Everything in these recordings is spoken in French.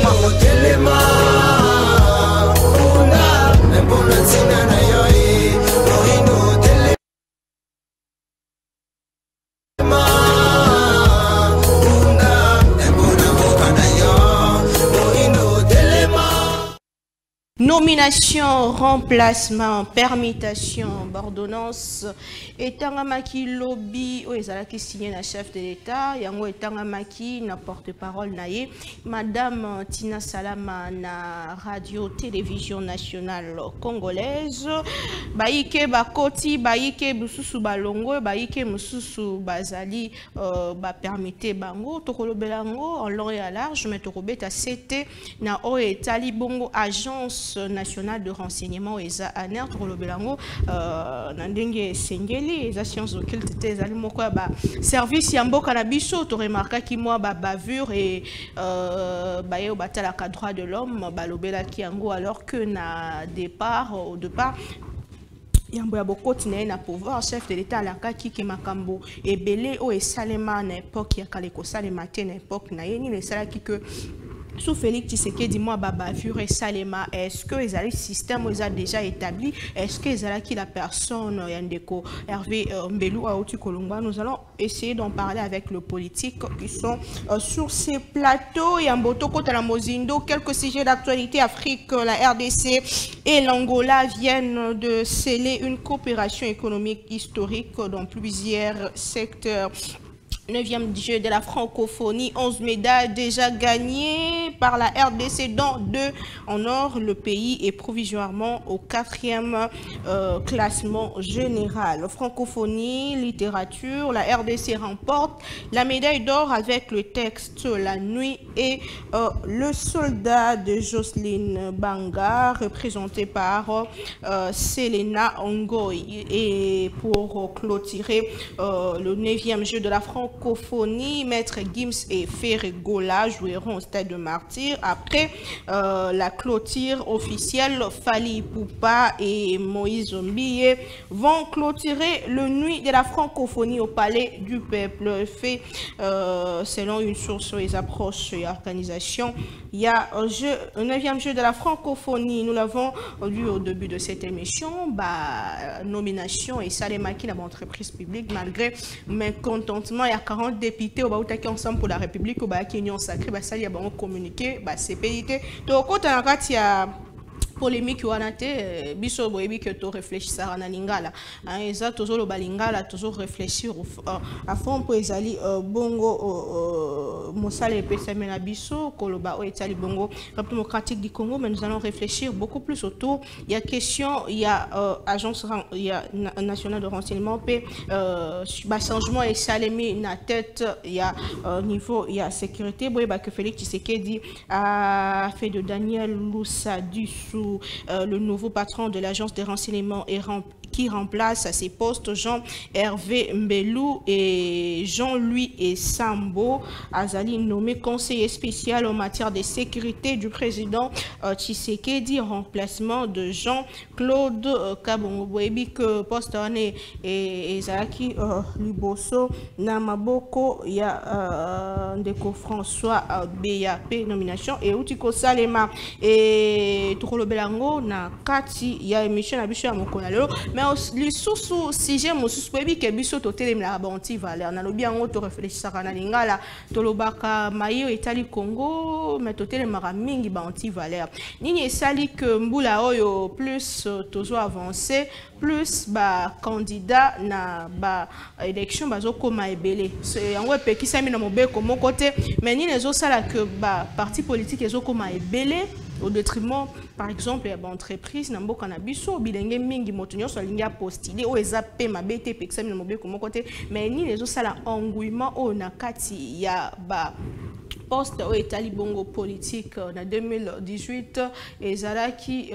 Nomination, remplacement, permutation, ordonnance, etangamaki lobby, qui signé la chef de l'État, yango etangamaki na porte-parole naye, Madame Tina Salama na radio-télévision nationale congolaise, baïke bakoti, baïke bususu balongo, baïke mususu bazali, permetté bango, tokolobelango, en long et à large, mais tokobeta c'était na oe talibongo agence nationale de renseignement ESA ANER Tolobelango Nandenge Sengeli ESA sciences occultes ezali moko ba service ya mboka na biso to remarqué ki moi ba bavure et baye au batala ka droit de l'homme balobela ki yango alors que na départ au départ yambo ya bokoti na na pouvoir chef de l'état la kaki ke makambo ebele o esalema na époque ya kale ko salema te na époque na yeni le sala ki que sous Félix Tshisekedi moi bavure et Salema, est-ce que les systèmes ont déjà établi, est-ce que les qui la personne Yandeko Hervé Mbelou à Oti Kolomba, nous allons essayer d'en parler avec le politique qui sont sur ces plateaux. Yamboto Kota Mozindo, quelques sujets d'actualité Afrique, la RDC et l'Angola viennent de sceller une coopération économique historique dans plusieurs secteurs. 9e jeu de la francophonie, 11 médailles déjà gagnées par la RDC, dont 2 en or. Le pays est provisoirement au 4e classement général. Francophonie, littérature, la RDC remporte la médaille d'or avec le texte La Nuit et le soldat de Jocelyne Banga, représenté par Selena Ongoy. Et pour clôturer le 9e jeu de la francophonie, Maître Gims et Ferregola joueront au stade de Martyr. Après la clôture officielle, Fali Poupa et Moïse Zombie vont clôturer le nuit de la francophonie au palais du peuple. Fait selon une source sur les approches et organisations. Il y a un 9e jeu de la francophonie. Nous l'avons vu au début de cette émission. Nomination et Salemaki dans l'entreprise publique malgré mécontentement. Il y a 40 députés au Baoutaki ensemble pour la République au Baaki Union Sacrée. Ça y a communiqué. C'est PIT. Donc, quand il y a polémique wanate biso boyebi que to réfléchir na lingala eza toujours le balingala toujours réfléchir à fond pour ezali bongo mosala epesame na biso koloba o etali bongo République démocratique du Congo, mais nous allons réfléchir beaucoup plus autour. Il y a question, il y a agence, il y a nationale de renseignement p changement et salemi na tête, il y a niveau, il y a sécurité boyeba que Félix Tshisekedi a fait de Daniel Loussa Dussou le nouveau patron de l'agence de renseignement qui remplace à ses postes Jean-Hervé Mbelou et Jean-Louis Sambo Azali nommé conseiller spécial en matière de sécurité du président Tshisekedi en remplacement de Jean-Claude Kabongo Boebi que poste et Zaki Liboso Namaboko il y a Ndeko François BAP nomination et Outiko Salema et Tukolo Belango na kati il y a émission à bicho à Mokonalelo mais les sous sujet mon suspect que biso to télé la banti valeur na lobi ango to réfléchir na lingala to lobaka mayo etali Congo mais to télé mara mingi banti valeur nini esali que mbula oyo plus toujours avancé plus candidat na élection bazokoma ebele c'est yango epekisa mi na mobeko mon côté mais nini ezosala que parti politique ezokoma ebele au détriment par exemple ya entreprise na mboka na biso bilenge mingi moto nyonso alingi postuler o eza pe mabete pekisa mi na mobeko mon côté mais nini ezosala engouement o na kati ya poste au Italie bongo politique en 2018 et Zalaki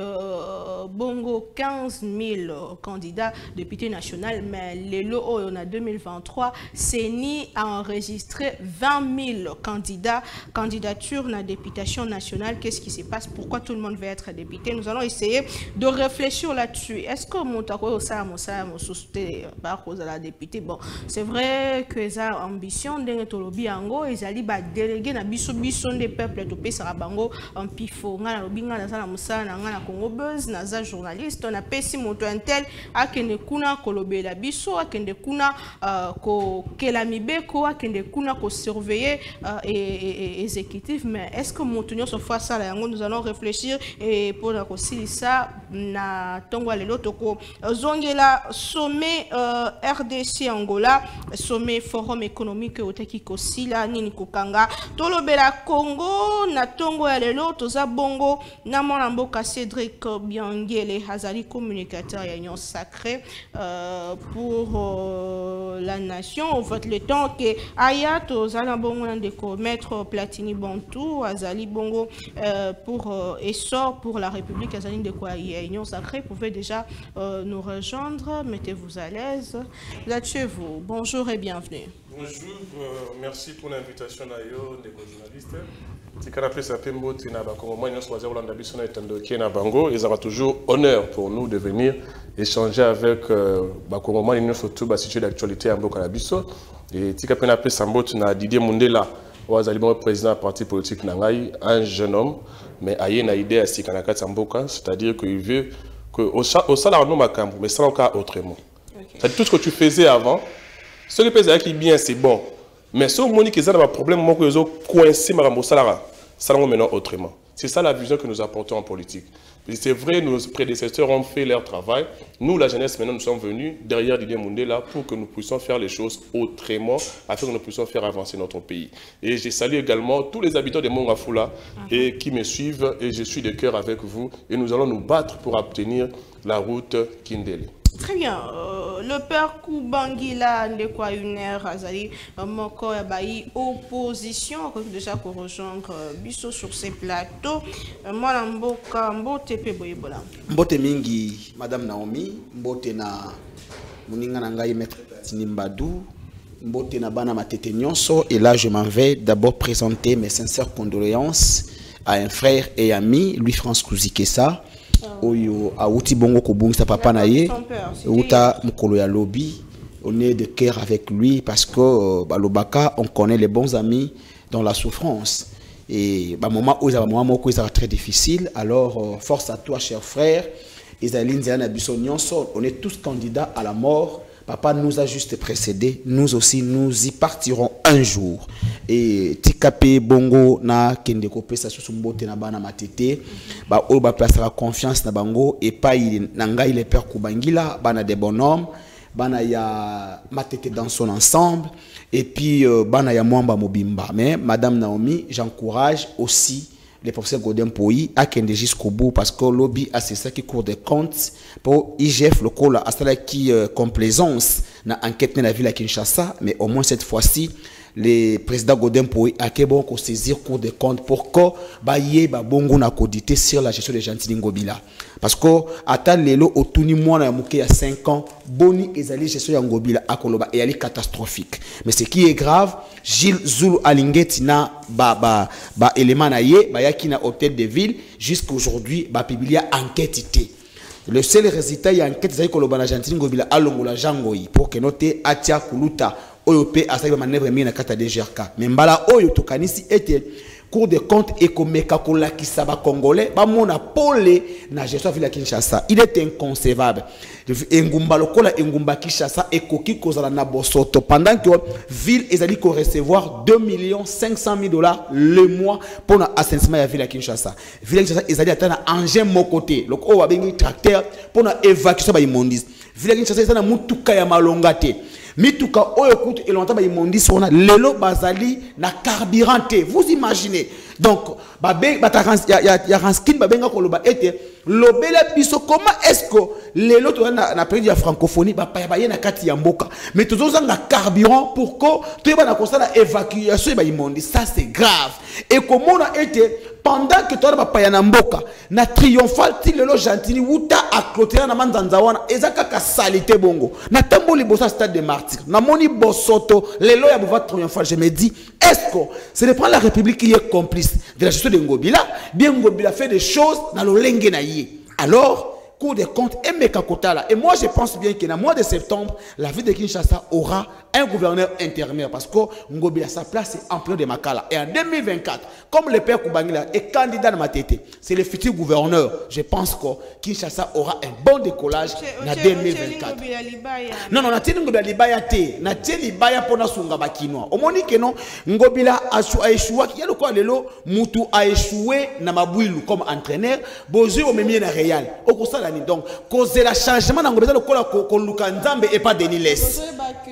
bongo 15 000 candidats députés nationaux mais les lots en 2023 CENI a enregistré 20 000 candidatures na députation nationale. Qu'est-ce qui se passe? Pourquoi tout le monde veut être député? Nous allons essayer de réfléchir là-dessus. Est-ce que Montako ça mon sousté par cause de la députée? Bon, c'est vrai que ça ambition d'un tolobi ango et zali délégué na biso des peuples to pesa bango en pifo ngana lobinga na sala musala ngana Congo Buzz na za journaliste on a pesi moto intel akende kuna kolobela biso akende kuna ko kela mibeko akende kuna ko surveiller exécutif mais est-ce que moto nyoso fa sala yango nous allons réfléchir et pour la ça na tongo lelo toko zongela sommet RDC Angola sommet forum économique otaki kosila nini kokanga tolobela Congo na tongo ya lelo toza bongo na mwana mboka Cédric Biangele Hazali communicateur ya Union Sacrée pour la nation on vote le temps que aya tozala bongo na de maître Platini Bantou Hazali bongo pour essor pour la République Hazali de quoi Union Sacrée pouvez déjà nous rejoindre, mettez-vous à l'aise là-dessus vous. Bonjour et bienvenue. Bonjour, merci pour l'invitation d'ailleurs des journalistes. C'est qu'on appelle ça Pembo Tinaba comme moi nous choisir Hollande Bissona et Tandoki na Bango, ils aura toujours honneur pour nous de venir échanger avec comme moi nous surtout ba situation d'actualité en Boka Bisso et tika pena appelle Sambo na Didier Mundela Wazali bon président du parti politique Nangai, un jeune homme mais aye na idée à Sikanaka Samboka, c'est-à-dire qu'il veut que au salaire nous makambo mais ça encore autrement. C'est tout ce que tu faisais avant. Ce qui pèse qui bien c'est bon. Mais si on dit que ça a un problème, moi que les autres coincés au salaire, ça va maintenant autrement. C'est ça la vision que nous apportons en politique. C'est vrai, nos prédécesseurs ont fait leur travail. Nous, la jeunesse, maintenant, nous sommes venus derrière Didier Mundela pour que nous puissions faire les choses autrement, afin que nous puissions faire avancer notre pays. Et je salue également tous les habitants de Mongafula et qui me suivent. Et je suis de cœur avec vous. Et nous allons nous battre pour obtenir la route Kindele. Très bien. Le père Koubangila de quoi une heure Azali Moko Yabaï opposition déjà pour rejoindre Bisso sur ces plateaux. Moi Mboka Mbote Peboyebola. Mbote mingi Madame Naomi Mbote na Muninga Nangai Maître Tinimbadou Mbote na Bana Matete Nyonso et là je m'en vais d'abord présenter mes sincères condoléances à un frère et ami Louis-France Kouzikessa. Oyo auti bongo ko bungisa papa na ye uta mukolo ya lobby on est de cœur avec lui parce que balobaka on connaît les bons amis dans la souffrance et ba moment où ça moment moko ça très difficile alors force à toi cher frère Isaline Zana Bissonyonso on est tous candidats à la mort. Papa nous a juste précédé, nous aussi nous y partirons un jour. Et Tikape Bongo na Kendeko Pesa Susumbote na Bana Matete, ba Oba placera confiance na Bango et pas il nanga il est père Koubangila, Bana des bonhommes, Bana ya Matete dans son ensemble et puis Bana ya Mwamba Mobimba. Mais Madame Naomi, j'encourage aussi les professeurs Godin Poyi à Kende jusqu'au bout parce que lobby a c'est ça qui court des comptes pour IGF le col à cela qui complaisance na enquête na la ville à Kinshasa mais au moins cette fois-ci les présidents Godin Poyi a bon qu'on saisir cours des comptes pour que baye ba bongo na codité sur la gestion des Gentili Ngobila parce que ata lelo otuni mwana ya muke ya 5 ans boni ezali gestion ya Ngobila akoloba et ali catastrophique mais ce qui est grave Gilles Zulu Alingeti na ba élément na ye ba yaki na hôtel de ville jusqu'aujourd'hui ba publier enquête té le seul résultat ya enquête ezali koloba na Gentili Ngobila alongola jangoi pour que noter atia kuluta oyo pe asali ba manœuvre mi na kata de GRK mais mbala oyo tokanisi était Cour des comptes et komeka kolakisa ba congolais ba mona pole na gestion ville ya Kinshasa il est inconcevable engumba lokola engumba Kinshasa ekoki kozala na bosoto pendant que ville ezali ko recevoir 2 500 000 $ le mois pour na assainissement ya ville ya Kinshasa ville ya Kinshasa ezali atana engin mokoté loko wa bengi tracteur pour na évacuation ba immondice ville ya Kinshasa ezana mutuka ya malonga te mituka oyo kutu elonta ba imondisi ona lelo bazali na carburant. Vous imaginez donc ya ranskin babenga koloba ete lobela biso comment est-ce que lelo to na pays ya francophonie ba pa na kati ya mboka mais tozoza na carburant pour que to ba na kosala évacuation ba imondisi ça c'est grave et comment on a été pendant que toi ba na mboka na triomphal ti lelo Gentili wuta a clôturer na manzanza wana ezaka ka salité bongo na tamboli bossa stade de martyr na moni bosoto lelo ya bova triomphal je me dis est-ce que c'est de prendre la République qui est complice de la gestion de Ngobila bien Ngobila fait des choses dans le lenge na yé alors Cour des comptes et Mekakotala. Et moi, je pense bien qu'en mois de septembre, la ville de Kinshasa aura un gouverneur intérimaire parce que Ngobila, sa place, c'est empereur de Makala. Et en 2024, comme le père Koubangila est candidat dans ma tête, c'est le futur gouverneur. Je pense que Kinshasa aura un bon décollage en 2024. Non, non, Nathalie Ngobila Libaya te. Nathalie Libaya pour Nasunga Bakinois. Au moment que non, Ngobila a échoué. Il y a le quoi, Lelo, Moutou a échoué dans Mabouilou comme entraîneur. Bozo au même na Réal. Au constat donc, cause la changement dans Ngobila, le quoi, qu'on Lukanzambe et pas Denis Les.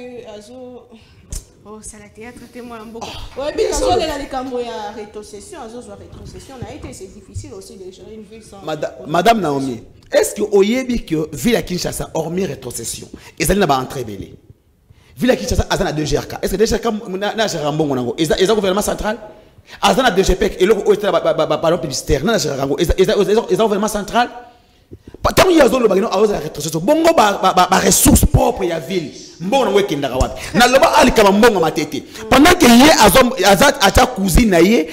Oh, ça la théâtre, témoin beaucoup. Oui, bien sûr, il y a des rétrocession, rétrocession, c'est difficile aussi de gérer une ville sans. Madame Naomi, est-ce que vous savez que Ville Kinshasa, hormis rétrocession, ils n'ont pas entré belé? Ville Kinshasa, ils ont 2 GRK. Est-ce que 2 GRK, ils ont un gouvernement central? Ils ont 2 GPEC, et là, ils ont un ballon publicitaire. Ils ont un gouvernement central? Tant qu'il y a une rétrocession, il y a des ressources propres à la ville. Pendant que y a cousine,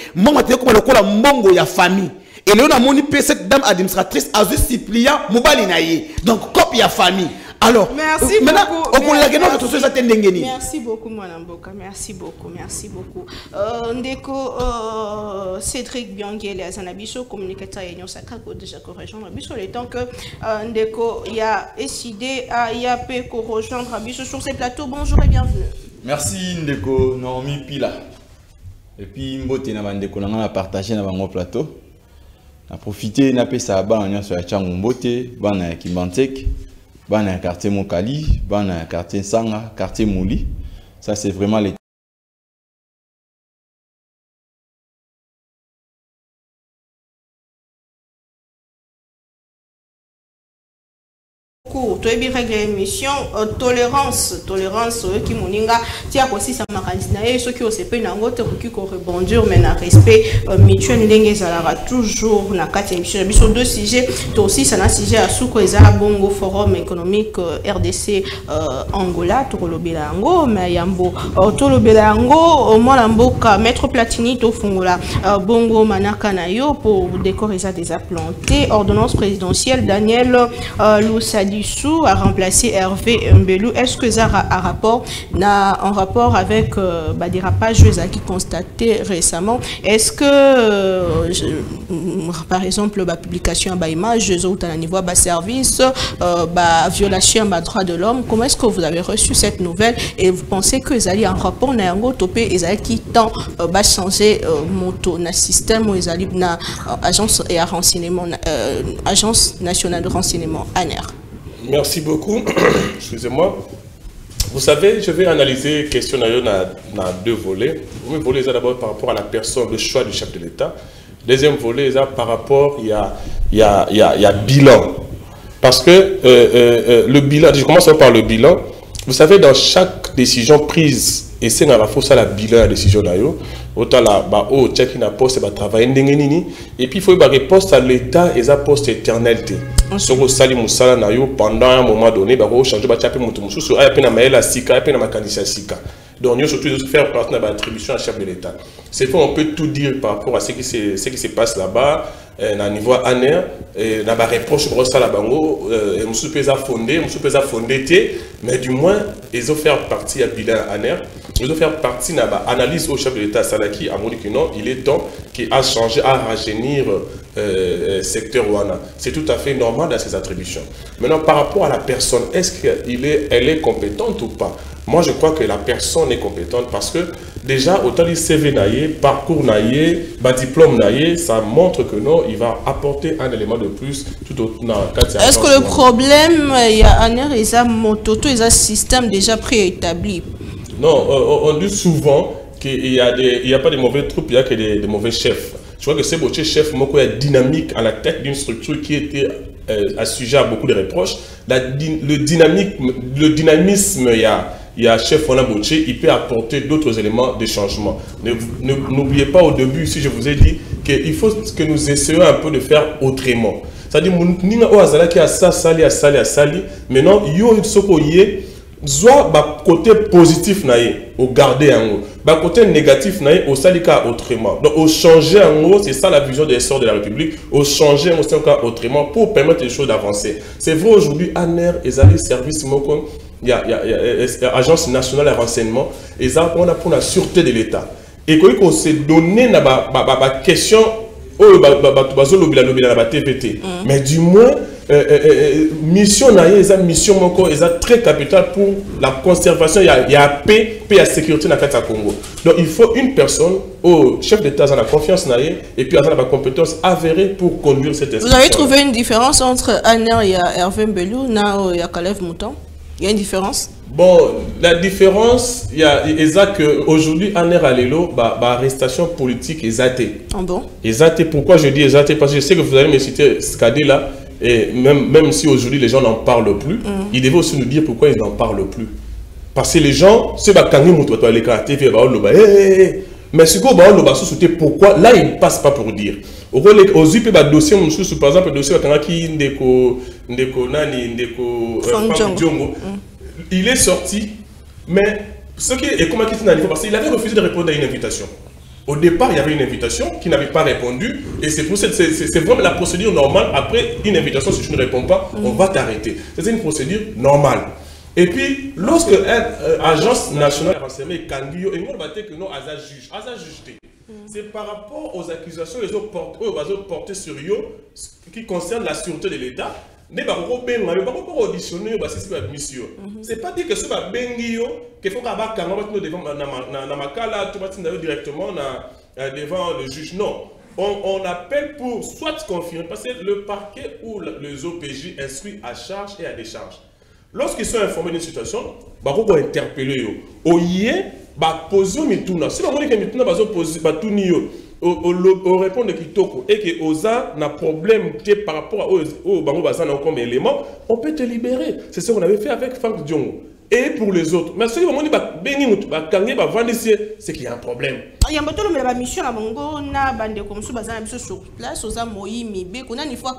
famille. Et là, on a cette dame administratrice a juste supplié donc copie à famille. Alors, merci beaucoup. Merci beaucoup, Mwanamboka. Merci beaucoup. Merci beaucoup. Ndeko Cédric Biangele Azanabiso, communicateur et Union Sacra, déjà rejoindre Abiso, le temps que Ndeko y a décidé à YAP rejoindre Abiso sur ces plateaux. Bonjour et bienvenue. Merci Ndeko Naomi Pila. Et puis Mbote na Ndeko na nga partager na bango plateau. Na profiter na pesa ba nya sur Changu Mbote, ba na Kimbantek. Dans le quartier Mokali, dans le quartier Sanga, quartier Mouli. Ça, c'est vraiment les... Tu as bien réglé l'émission tolérance qui moninga tia aussi ça maranzina et ceux qui ont se peine en autre qui rebondir mais na respect mutuel ndenge zalara toujours na quatre émissions biso deux sujets aussi ça na sujet à souko ezala bongo forum économique RDC Angola to lobela ngo mais yambo to lobela ngo mwana mboka maître Platini to fungola bongo manaka na yo pour décorer ça des implantés ordonnance présidentielle Daniel Loussadi a remplacé Hervé Mbelou. Est-ce que ça a rapport en rapport avec des rapages qui constatés récemment? Est-ce que par exemple la publication d'image à niveau de service, violation des droits de l'homme, comment est-ce que vous avez reçu cette nouvelle et vous pensez que ça a un rapport n'ango topé et ça qui tend changer moto na système ou na agence et à renseignement agence nationale de renseignement ANR? Merci beaucoup. Excusez-moi. Vous savez, je vais analyser la question dans 2 volets. Le premier volet est d'abord par rapport à la personne, le choix du chef de l'État. Le deuxième volet est par rapport, il y a bilan. Parce que le bilan, je commence par le bilan. Vous savez, dans chaque décision prise, et c'est dans la force à la bilan de la décision d'ailleurs, autant la check in poste et travailler et puis il faut une réponse à l'État et sa poste éternalité. Sur le sali musala na yo pendant un moment donné, bah changer bah chaper mutu musu sur ayapena maela sika ayapena makanisa sika. Donc nous surtout faire partie de l'attribution à chef de l'État. C'est fois on peut tout dire par rapport à ce qui se passe là-bas. À niveau ANR, na ba reproche pour ça la bango, musu pesa fondé, mais du moins ils ont fait partie à bilan ANR. Ils ont fait partie de l'analyse au chef de l'État Salaki à Monique non, il est temps qu'il a changé, à rajeunir secteur Wana. C'est tout à fait normal dans ses attributions. Maintenant, par rapport à la personne, est-ce qu'elle est compétente ou pas? Moi, je crois que la personne est compétente parce que déjà, autant du CV naïe, parcours naïe, diplôme naïe, ça montre que non, il va apporter un élément de plus tout au dans Est-ce que le problème, il y a un mototo, il y a un système déjà préétabli? Non, on dit souvent qu'il n'y a pas de mauvais troupes, il y a que des mauvais chefs. Je crois que c'est votre chef Moko est dynamique à la tête d'une structure qui était assujettie à beaucoup de reproches. Le dynamisme, il y a chef Onaboche, il peut apporter d'autres éléments de changement. N'oubliez pas au début, si je vous ai dit qu'il faut que nous essayions un peu de faire autrement. C'est-à-dire, nous avons ça, sali. Maintenant, il y a soit bah côté positif naïe au garder en haut, bah côté négatif naïe au salika autrement. Donc au changer en haut, c'est ça la vision des sorts de la République, au changer en haut autrement pour permettre les choses d'avancer. C'est vrai aujourd'hui ANER et les services moko, il y a agence nationale de renseignement et ça on a pour la sûreté de l'État. Et qu'on s'est donné na ba question oh ba TPT. Mais du moins mission naïe, mission moko, très capitale pour la conservation, il y a paix, et la sécurité dans le Congo. Donc il faut une personne, au chef d'État, a la confiance naïe, et puis a la compétence avérée pour conduire cette institution. Vous avez trouvé une différence entre ANER et Hervé Mbelou, et Kalev Mouton? Il y a une différence? Bon, la différence, il y a aujourd'hui, ANER à l'élo, arrestation politique exatée. Ah bon? Exatée, pourquoi je dis exatée? Parce que je sais que vous allez me citer ce qu'a dit là. Et même si aujourd'hui les gens n'en parlent plus, ils devaient aussi nous dire pourquoi ils n'en parlent plus. Parce que les gens, ceux qui ont les caractères, mais ce qu'on va soutenir pourquoi, là ils ne passent pas pour dire. Aux dossiers, par exemple, le dossier il est sorti, mais ce qui est comment il parce qu'il avait refusé de répondre à une invitation. Au départ, il y avait une invitation qui n'avait pas répondu et c'est vraiment la procédure normale. Après une invitation, si tu ne réponds pas, on va t'arrêter. C'est une procédure normale. Et puis, lorsque l'Agence nationale de renseignement est candidate, on va dire que non, Aza juge. C'est par rapport aux accusations qu'ils ont portées sur eux qui concernent la sûreté de l'État. C'est pas dire que ce soit Bengio, qu'il faut directement devant le juge. Non. On appelle pour soit confirmer, parce que le parquet ou les OPJ instruit à charge et à décharge. Lorsqu'ils sont informés d'une situation, ils vont interpeller. Au poser mituna. Si on dit que mituna va poser au répondre de Kitoko et que Oza n'a problème par rapport au Bango Bazana comme élément, on peut te libérer. C'est ce qu'on avait fait avec Franck Diongo. Et pour les autres. Mais ceux qui vont dire c'est qu'il y a un problème. Il y a une mission à Bango, na bande comme ça, bazana mission sur place, Oza Moï Mibe, qu'on a une fois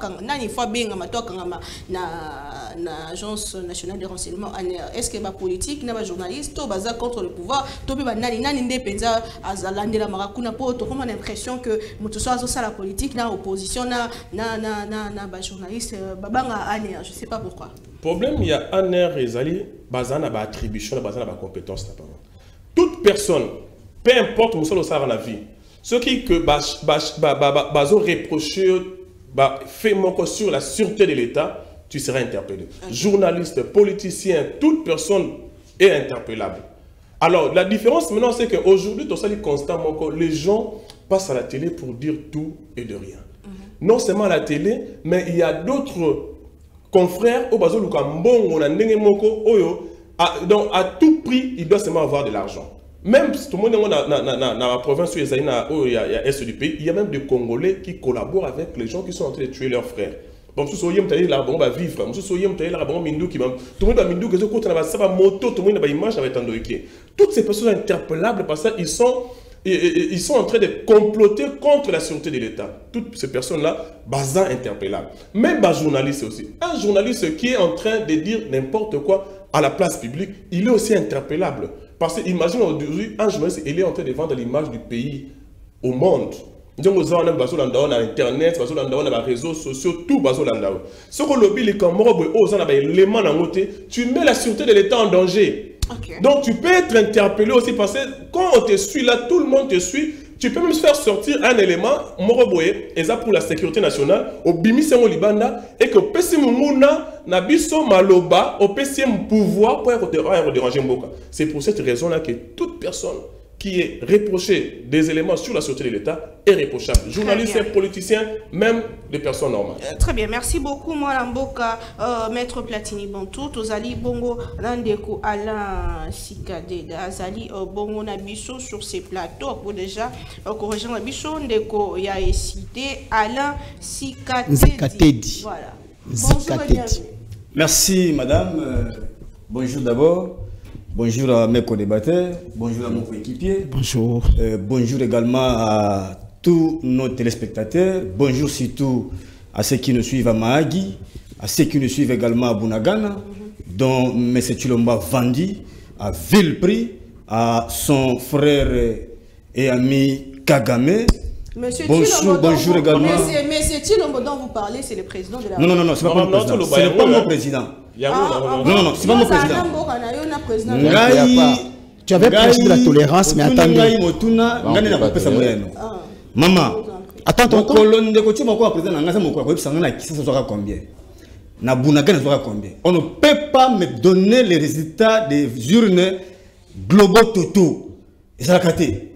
na agence nationale de renseignement ANER. Est-ce que ma politique, na journaliste, to baza contre le pouvoir, to ba nani nde penza azalande la marakuna po, to comme on a l'impression que mutuso azosa la politique na opposition na journaliste babanga ANER, je sais pas pourquoi. Problème il y a ANER et Zali bazana ba attribution, bazana ba compétence là. Toute personne, peu importe où ça dans la vie, ce qui que bazo reprocher fait mon sur la sûreté de l'État, tu seras interpellé. Journaliste, politicien, toute personne est interpellable. Alors, la différence maintenant, c'est qu'aujourd'hui, constamment, les gens passent à la télé pour dire tout et de rien. Non seulement à la télé, mais il y a d'autres confrères, donc à tout prix, il doit seulement avoir de l'argent. Même si tout le monde dans la province où il y a l'est du pays, il y a même des Congolais qui collaborent avec les gens qui sont en train de tuer leurs frères. Bon, tout le monde va vivre, tout le monde va moto, tout le monde va image avec un toutes ces personnes sont interpellables parce qu'ils sont en train de comploter contre la sûreté de l'État. Toutes ces personnes-là, bazin interpellables. Même un journaliste aussi. Un journaliste qui est en train de dire n'importe quoi à la place publique, il est aussi interpellable. Parce que imagine aujourd'hui, un journaliste, il est en train de vendre l'image du pays au monde. Donc, on a Internet, on a les réseaux sociaux, tout. Ce que le lobby, tu mets la sûreté de l'État en danger. Okay. Donc, tu peux être interpellé aussi parce que quand on te suit là, tout le monde te suit. Tu peux même faire sortir un élément, Moroboye, et ça pour la sécurité nationale, au Bimisengo Libanda, et que Pessimuna, Nabiso Maloba, au PCM pouvoir pour déranger Mboka. C'est pour cette raison-là que toute personne qui est reproché des éléments sur la sûreté de l'État est reprochable. Journalistes, politiciens, même des personnes normales. Très bien, merci beaucoup, moi, Mboka, Maître Platini Bantou, Tozali Bongo, Randeko Alain Sikade, Azali Bongo Nabiso sur ces plateaux, pour déjà corriger Nabiso, Ndeko Yaeside, Alain Sikade. Voilà. Bonjour et bienvenue. Merci, madame. Bonjour d'abord. Bonjour à mes co-débatteurs, bonjour à mon coéquipier. Bonjour. Bonjour également à tous nos téléspectateurs. Bonjour surtout à ceux qui nous suivent à Mahagi, à ceux qui nous suivent également à Bunagana. dont M. Chilombo vendu à vil prix à son frère et ami Kagame. Monsieur Bonjour également. Monsieur Chilombo dont vous parlez, c'est le président de la République. Non, c'est pas mon président. Ce n'est pas mon président. Non, c'est pas mon président. Tu avais prêché de la tolérance, mais attendez. Maman, attends. On ne peut pas me donner les résultats des urnes globaux totaux. Et ça l'a caté.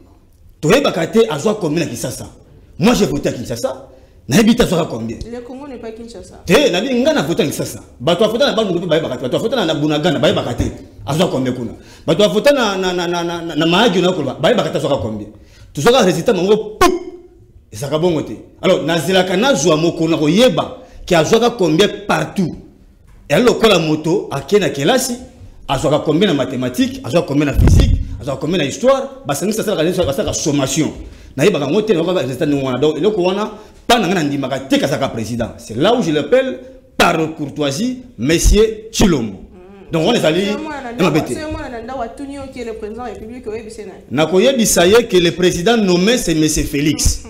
Moi j'ai voté à Kinshasa. Le Congo n'est pas Kinshasa. N'a voté à Kinshasa. Bato a voté na bandu ba bakati. Bato a voté na Bunagana ba bakati. Azwa combien kuna. Bato a voté na Mahagi na kolba ba bakati azwa combien. Tout ça résultat mango. Et ça ka bongo te. Alors nazela kana zwa moko na koyeba qui azwa combien partout. Et alors la moto a kena kelasi azwa combien en mathématiques, azwa combien en physique, azwa combien en histoire, ba ça sera la sommation. C'est là où je l'appelle par courtoisie Monsieur Chilombo. Donc on est allé que le président nommé c'est Monsieur Félix.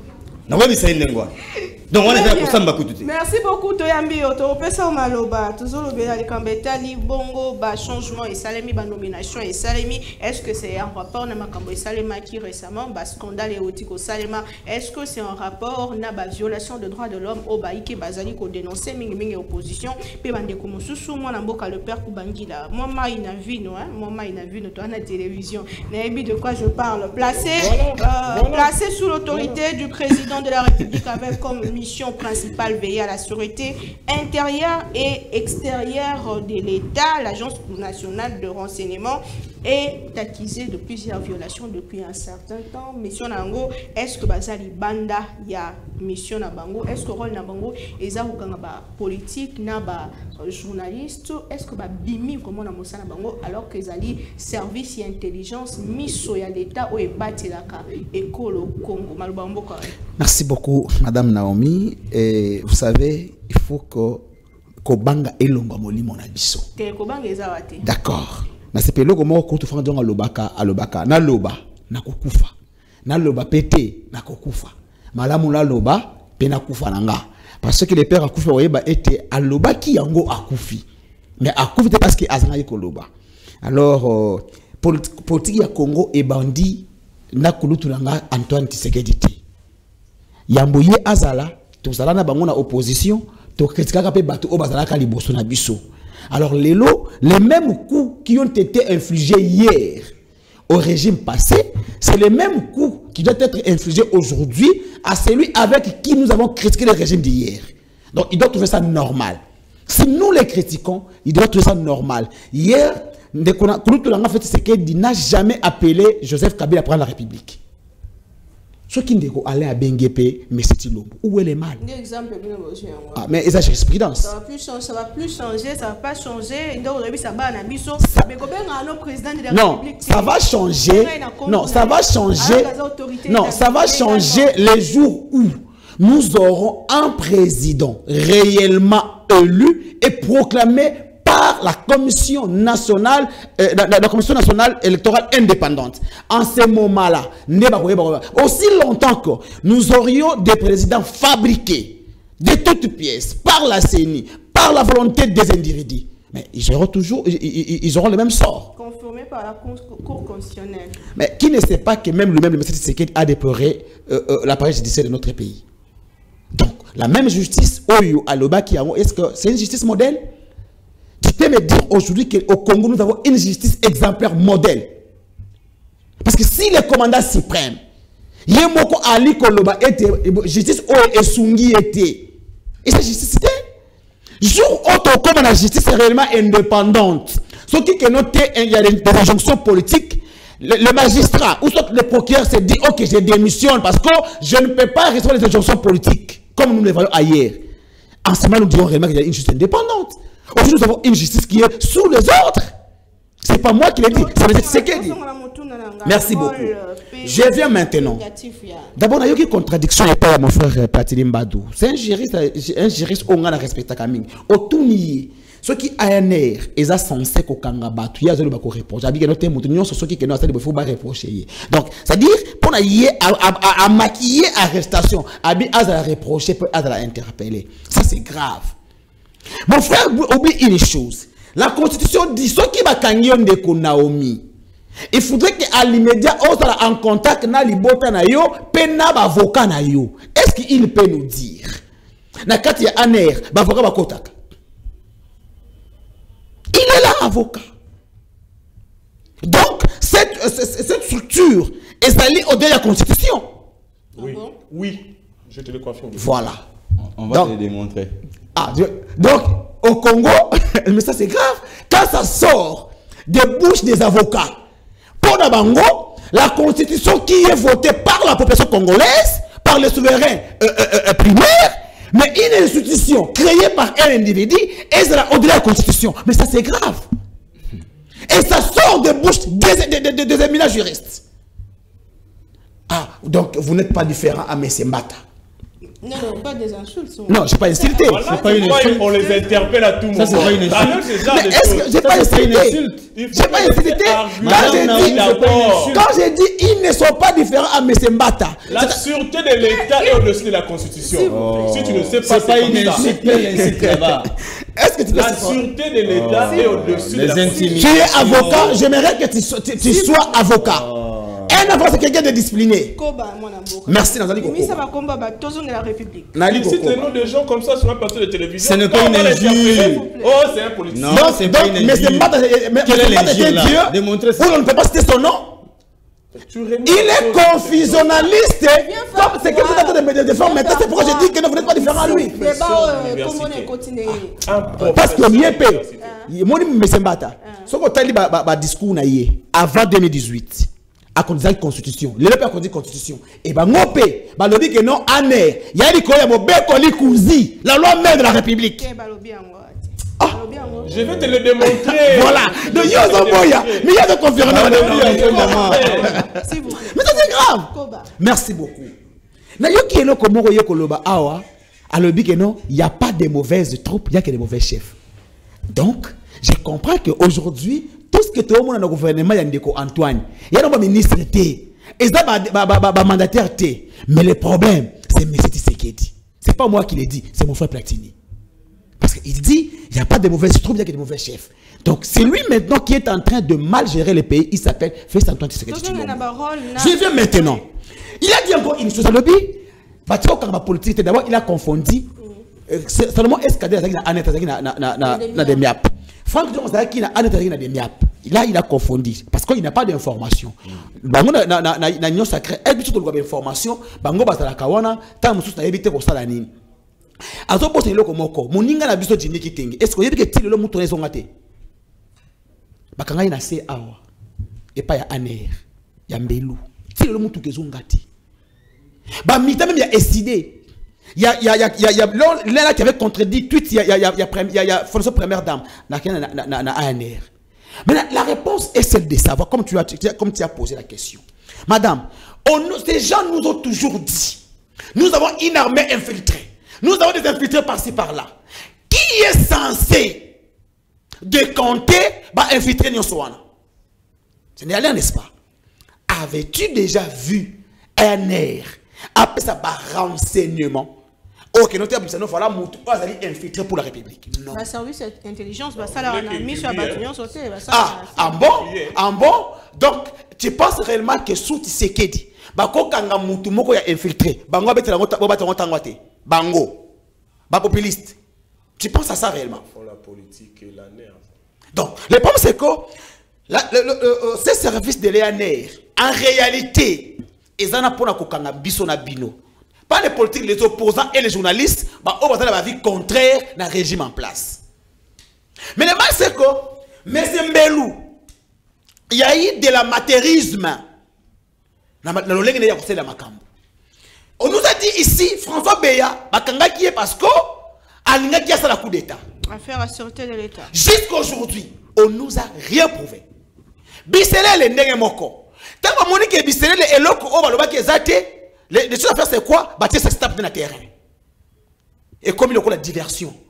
Donc on est là pour ça. Merci beaucoup Toyambi. Topesa maloba toujours le bien kambetali bongo ba changement et salemi ba nomination et salemi. Est-ce que c'est un rapport na makambo et salema qui récemment ba scandale érotique au salema? Est-ce que c'est un rapport na ba violation de droits de l'homme au baïke bazali ko dénoncer mingi opposition pe bande ko mususu mwana mboka le père Kubangila. Mama ina vino mama ina vino to na télévision. Nayebi de quoi je parle. Placé sous l'autorité du président de la République avec comme mission principale veiller à la sûreté intérieure et extérieure de l'État, l'Agence nationale de renseignement est accusée de plusieurs violations depuis un certain temps. Mission Nango, est-ce que Bazali Banda ya mission na bango, est-ce que rôle na bango eza ba politique na ba journaliste, est-ce que ba bimi comment na mosa na bango alors que zali service et intelligence miso ya l'État o ebatelaka ekolo Congo maluba mboka. Merci beaucoup Madame Naomi. Et vous savez, il faut que Kobanga elonga molimo na biso. Kobanga ezawate. D'accord. Na sepelo ko moko to fanga alobaka na loba na kokufa. Na loba pété na kokufa. Malamu la loba pe na kufa nanga. Parce que les pères akufa oyeba était aloba ki yango akufi. Mais akufi parce que azanga yekoloba. Alors politique ya Congo et bandi na kulutu nanga Antoine Tshisekedi. Yamboye azala tozala na bango na opposition to kritikaka pe bato o bazala ka liboso na biso. Alors les mêmes coups qui ont été infligés hier au régime passé, c'est les mêmes coups qui doivent être infligés aujourd'hui à celui avec qui nous avons critiqué le régime d'hier. Donc il doit trouver ça normal. Si nous les critiquons, il doit trouver ça normal. Hier, Tshisekedi n'a jamais appelé Joseph Kabila à prendre la République. Ce qui n'est pas allé à Benguepé, mais c'est Chilombo. Où est le mal? Ah, mais ça, jurisprudence. Ça va plus changer, ça va pas changer. Non, ça va changer. Non, ça va changer. Non, ça va changer les jours où nous aurons un président réellement élu et proclamé par la Commission nationale, la Commission nationale électorale indépendante. En ce moment-là, aussi longtemps que nous aurions des présidents fabriqués de toutes pièces par la CENI, par la volonté des individus, mais ils auront le même sort. Confirmé par la Cour constitutionnelle. Mais qui ne sait pas que même le M. Tshisekedi a déploré l'appareil judiciaire de notre pays? Donc, la même justice, est-ce que c'est une justice modèle? Tu peux me dire aujourd'hui qu'au Congo, nous avons une justice exemplaire modèle. Parce que si le commandant suprême, Yemoko Ali Koloba était justice et Sungi était, et cette justice était, jour où la justice est réellement indépendante, ce qui est noté, il y a des injonctions politiques, le magistrat ou soit le procureur se dit, ok, je démissionne parce que je ne peux pas recevoir les injonctions politiques, comme nous le voyons ailleurs. En ce moment, nous disons réellement qu'il y a une justice indépendante. Aujourd'hui, nous avons une justice qui est sous les autres. Ce n'est pas moi qui l'ai dit, c'est ce qu'il dit. Merci beaucoup. Je viens maintenant. D'abord, il y a une contradiction avec mon frère Platini Mbadou. C'est un juriste on a respecté Kaming. ceux qui ANR ils sont censés qu'au Kangaba tu y a zéro bako reproche abi que notre montignon sur ceux qui nous il faut pas reprocher donc c'est à dire pour y à maquiller arrestation abi à reprocher peut à la interpeller ça c'est grave mon frère oublie une chose la constitution dit ceux qui va kangion de Naomi il faudrait qu'à l'immédiat on soit en contact na libota na yo pena avocat na yo est-ce qu'il peut nous dire na kati ya ANR avocat ba kotaka il est là avocat donc cette structure est allée au-delà de la constitution oui oui je te le confirme voilà on va te le démontrer donc au Congo mais ça c'est grave quand ça sort des bouches des avocats pour Nabango, la constitution qui est votée par la population congolaise, par les souverains primaires, mais une institution créée par un individu, et c'est au-delà de la constitution. Mais ça c'est grave. Et ça sort des bouches des éminents juristes. Ah, donc vous n'êtes pas différent à Messembata. Non, non, pas des insultes. Non, je n'ai pas insulté. Voilà, pas une insulte. On les interpelle à tout moment. Ça, c'est pas une insulte. Mais est-ce que j'ai pas insulté? J'ai pas insulté. Quand j'ai dit ils ne sont pas différents à Messembata. La sûreté de l'État est au-dessus de la Constitution. Si tu ne sais pas, c'est pas une insulte là-bas. Est-ce que tu la sûreté de l'État est au-dessus de la Constitution. Tu es avocat, j'aimerais que tu sois avocat. Un avocat, c'est quelqu'un de discipliné. Merci, Nazali Koko. Ça va combattre de la République. Si tu nom des gens comme ça sur un plateau de télévision, ce n'est pas une injure. Oh, c'est un politicien. Non, c'est pas une injure. Mais c'est pas Dieu. Démontrez ça. On ne peut pas citer son nom. Il est confusionnaliste. Comme c'est quelqu'un qui est en train de me défendre maintenant, c'est pourquoi je dis que vous n'êtes pas différent à lui. Comment on continue? Parce que Miepe, moi je me sembata. Ce qu'on t'a dit discours avant 2018. À condition constitution, le peuple a condition constitution. Et ben ngopé, ba lobby que non ané, ya li ko ya mo be ko li kuzi, la loi mère de la République. Je vais te le démontrer. Voilà. De Yozo Boya, mais il y a de confirmer. Mais ça c'est grave. Merci beaucoup. Na yo ki eno ko moko ye ko loba awa, a lobby que non, il y a pas de mauvaises troupes, il y a que des mauvais chefs. Donc, je comprends que aujourd'hui tout ce que tout le monde dans le gouvernement, il y a Ndeko Antoine, il y a un ministre, et un mandataire. Mais le problème, c'est M. Tshisekedi. Ce n'est pas moi qui l'ai dit, c'est mon frère Platini. Parce qu'il dit, il n'y a pas de mauvaises troupes, il y a que de mauvais chefs. Donc c'est lui maintenant qui est en train de mal gérer le pays. Il s'appelle Félix Antoine Tshisekedi. Je viens maintenant. Il a dit encore une chose à l'objet. Politique, d'abord, il a confondu. Seulement, est-ce des miap. Franck là, il a confondu parce qu'il n'a pas d'information. Bango na nyon sacré, et puis tout le information, bango basala kawana, tant mususu na yebite ko sala nini. Azo bosse loko moko, moninga na biso djini kitingi. Est-ce que yebike tili lo mutu na zongate? Bakanga ina se awa. Et pas ya ANR, ya mbelu. Tili lo mutu kezongati. Ba mita même ya SID. Il y a là qui avait contredit tweet, il y a François Première Dame, na ANR. Mais la réponse est celle de savoir, comme tu as posé la question. Madame, ces gens nous ont toujours dit, nous avons une armée infiltrée, nous avons des infiltrés par-ci par-là. Qui est censé décompter, infiltrer Nyonsoana? Ce n'est rien, n'est-ce pas? Avais-tu déjà vu ANR après ça renseignement? Ok, notre abusation, voilà, pas aller infiltrer pour la République. Non. La service intelligence, ça l'a mis sur la bataillon sauté. Bon? Donc, tu penses réellement que sous Tshisekedi, quand Mutu Moko a infiltré, Bango populiste. Tu penses à ça réellement? La politique et la nerve. Donc, le problème c'est que ces services de l'ANR, en réalité, ils en ont pour la biso na bino. Pas les politiques, les opposants et les journalistes, ont la vie contraire dans le régime en place. Mais le mal c'est que, M. Mbelou, il y a eu de l'amateurisme. On nous a dit ici, François Beya, qui est parce que, Alinga qui a fait la coup d'État. Affaire à sûreté de l'État. Jusqu'à aujourd'hui, on nous a rien prouvé. Bissele le ndenge moko. Tant que Monique et Bissele le eloko o baloba ki ezate. Les choses à faire, c'est quoi? Bâtir ce stade dans le terrain. Et comme il y a la diversion.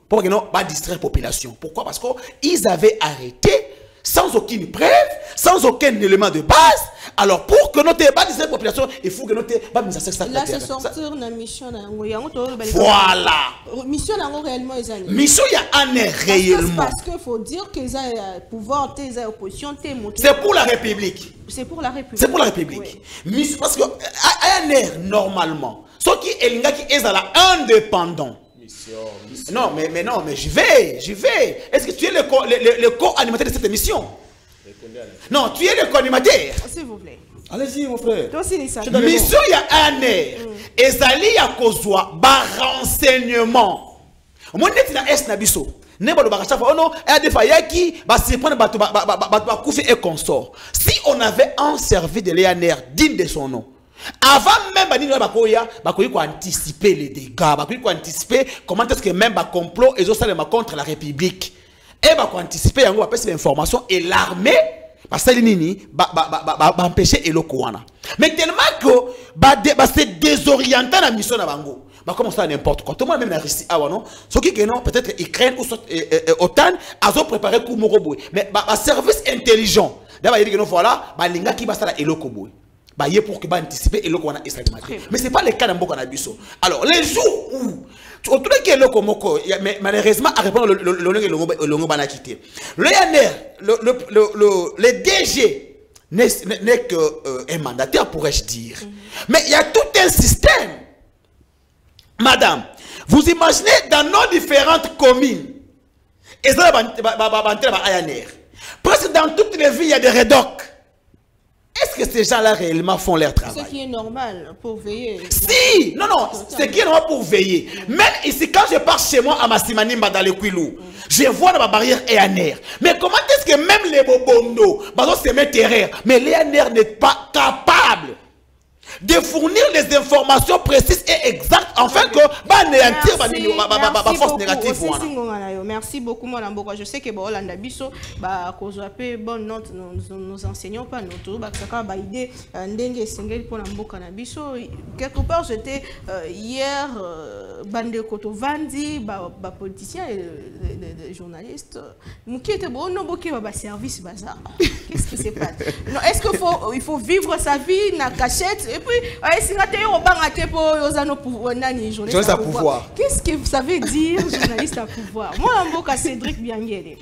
pour que non, pas distraire la population. Pourquoi? Parce qu'ils avaient arrêté sans aucune preuve, sans aucun élément de base. Alors pour que notre pas distraire la population, il faut que notre pas mise à ça. Là, c'est sortir dans la mission. Voilà. Mission réellement les mission il y a un réellement. Parce qu'il faut dire qu'ils ont pouvoir, qu'ils ont opposition, c'est pour la République. C'est pour la République. C'est pour la République. Oui. Parce que ANR normalement, ce qui est indépendant. Non, mais j'y vais. Est-ce que tu es le co-animateur de cette émission? Non, tu es le co-animateur. S'il vous plaît. Allez-y, mon frère. Mission, il y a un air. Et ça y a kozwa, renseignement. Mon net na est nabiso. Nebo bagacha oh non, et des fois yaki, ba se prendre bato ba koufi et consort. Si on avait un service de l'ANR digne de son nom. Avant même bakoyi ko anticiper les dégâts, bakoyi ko anticiper comment est-ce que même ba complot et ça contre la République. Et ba ko anticiper yango ba pesa l'information et l'armée parce que nini ba empêcher eloko wana. Mais tellement que ba se désorienter la mission na bango. Bah comment ça n'importe quoi. Tout le monde même la Russie ah non. Ce qui est non peut-être Ukraine ou OTAN a préparé pour Moroboy. Mais bah service intelligent. D'abord il dit que non voilà, bah linga qui va ça la eloko boy. Bah y est pour que bah anticiper eloko wana exactement. Mais c'est pas le cas dans beaucoup d'Abisso. Alors les jours où au truc qui est eloko moko mais malheureusement à répondre le longo bana quitté. Le YNR le DG n'est que un mandataire pourrais-je dire. Mais il y a tout un système. Madame, vous imaginez dans nos différentes communes, et ça presque dans toutes les villes, il y a des rédocs. Est-ce que ces gens-là réellement font leur travail? Ce qui est normal pour veiller. Si, non, ce qui est normal pour veiller. Même ici, quand je pars chez moi à Massimanimba dans le Kouilou, je vois dans ma barrière EANR. Mais comment est-ce que même les Bobondo, se mettent terrain, mais l'EANR n'est pas capable de fournir les informations précises et exactes afin que force négative. Merci beaucoup, mon Amboka. Je sais que Hollanda Bisso, bonne note, nous enseignons pas notre idée pour l'Amboka Nabiso. Quelque part, j'étais hier, bande Koto Vandi, politicien et journaliste. Qui était bon, non, service bazar. Qu'est-ce qui se passe? Est-ce qu'il faut vivre sa vie dans la cachette? Et puis, journaliste à pouvoir. Qu'est-ce que ça veut dire, journaliste à pouvoir? Moi, Amboka Cédric Biangele.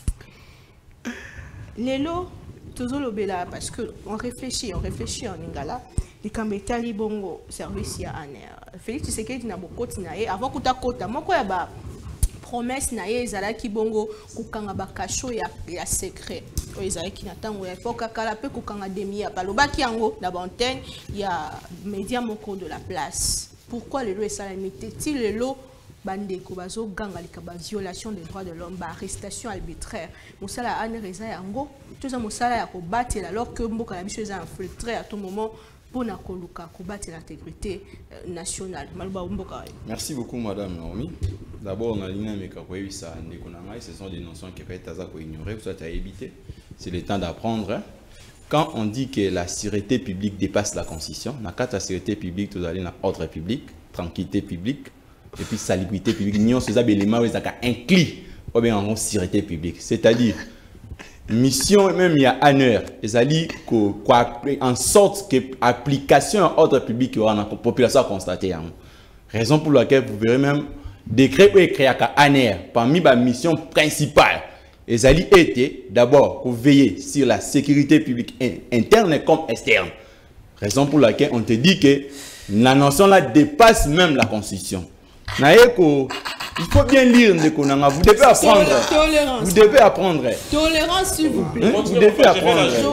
Lélo, toujours le bela, parce qu'on réfléchit en Ingala. Les Kambetali Bongo, service à ANR. Félix Tshisekedi n'a beaucoup de avant que tu aies moi, quoi, promesse na ye ezala ki bongo kukanga bakasho ya secret o ezala ki natango ya foka kala pe kukanga demi ya balobaki yango na antenne ya média moko de la place. Pourquoi le lo esala limité ti le lo bandeko bazo ganga likaba violation des droits de l'homme ba arrestation arbitraire mosala anereza yango toza mosala ya ko batela alors que mboka na biso eza infiltré à tout moment pour combattre l'intégrité nationale. Merci beaucoup, Madame Naomi. D'abord, on a l'ingénieur ce sont des notions qui peuvent être ignorées, soit à éviter. C'est le temps d'apprendre. Quand on dit que la sécurité publique dépasse la Constitution, dans la sécurité publique, vous allez dans l'ordre public, tranquillité publique, et puis salubrité publique. Nous avons ces éléments qui sont inclus en sécurité publique. C'est-à-dire, mission même il y a un heure ils allaient en sorte que application à ordre public aura la population constatée raison pour laquelle vous verrez même décret ou écrit à un heure parmi la mission principale ils allaient été d'abord pour veiller sur la sécurité publique interne comme externe raison pour laquelle on te dit que la notion là dépasse même la Constitution. Il faut bien lire Ndekonanga. Vous devez apprendre. Tolérance. Vous devez apprendre. Tolérance, s'il vous plaît. Vous devez apprendre.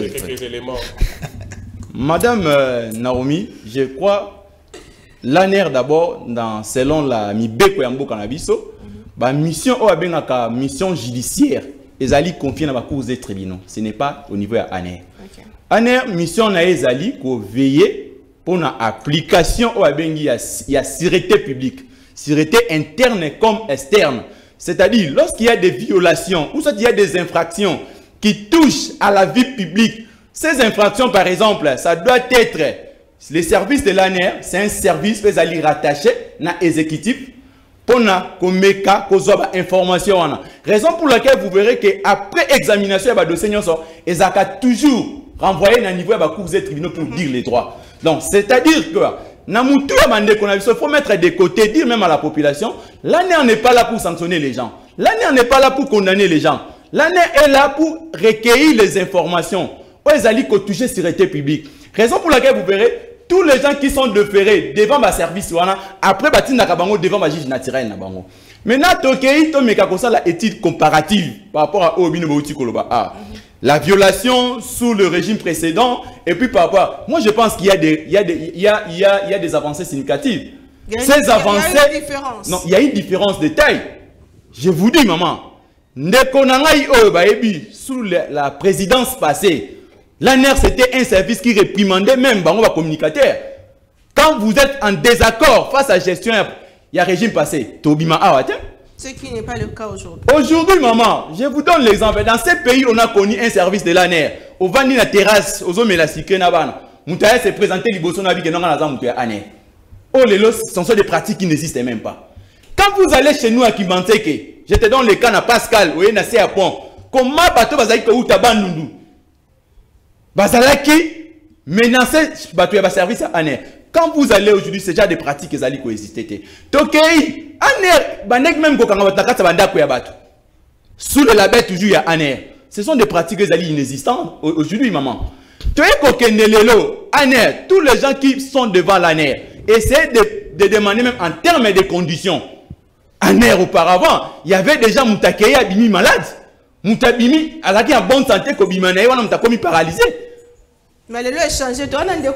Madame Naomi, je crois, l'ANR d'abord, selon la Mibeko Yambo Kanabiso, la mission mission judiciaire, ils allaient confier dans la cour des tribunaux. Ce n'est pas au niveau de l'ANR. ANR, mission na ezali ko veiller pour l'application il y a sécurité publique. Sécurité interne comme externe. C'est-à-dire, lorsqu'il y a des violations ou il y a des infractions qui touchent à la vie publique, ces infractions, par exemple, ça doit être les services de l'ANR, c'est un service qui est rattaché à l'exécutif. pour komeka kozwa information wana. Raison pour laquelle vous verrez que après examination ba dossier nyonso ezaka toujours renvoyer na niveau ba cours et tribunaux pour dire les droits. Donc c'est-à-dire que Namutu il faut mettre de côté, dire même à la population, l'ANER n'est pas là pour sanctionner les gens. L'ANER n'est pas là pour condamner les gens. L'ANER est là pour recueillir les informations. Ils allaient toucher sécurité publique. Raison pour laquelle vous verrez, tous les gens qui sont déférés devant ma service, après devant ma juge naturel. Maintenant, Tokei, la étude comparative par rapport à Obino Bouti Koloba. La violation sous le régime précédent, et puis par rapport. Moi, je pense qu'il y a des avancées significatives. Ces avancées. Il y a une différence. Non, il y a une différence de taille. Je vous dis, maman, sous la présidence passée, l'ANER c'était un service qui réprimandait même les communicateurs. Quand vous êtes en désaccord face à la gestion, il y a un régime passé. Ce qui n'est pas le cas aujourd'hui. Aujourd'hui, maman, je vous donne l'exemple. Dans ces pays, on a connu un service de l'ANER. Au vend la terrasse, aux hommes et la cycle, Moutaïa s'est présenté l'Iboson avec un ANER. Oh, les lots, ce sont des pratiques qui n'existent même pas. Quand vous allez chez nous à Kimbanteke, je te donne le cas à Pascal, ou à à Pont. Comment bateau bazalaki ou tabanundu? Bazalaki menacé bateau ya service à ANER. Quand vous allez aujourd'hui, c'est déjà des pratiques qui allaient coexister. Tokei, ANER, banek même kokanga batakata bandako ya bateau. Sous le label toujours il y a ANER. Ce sont des pratiques qui allaient inexistantes aujourd'hui, maman. Toye kokenelelo, ANER, tous les gens qui sont devant l'ANER, essayez de demander même en termes de conditions. ANER auparavant, il y avait déjà Moutakeyi abimi malade. Moutabimi, alaki en bonne santé, Kobimanaï, on a commis paralysé. Mais le lieu est changé, tu as un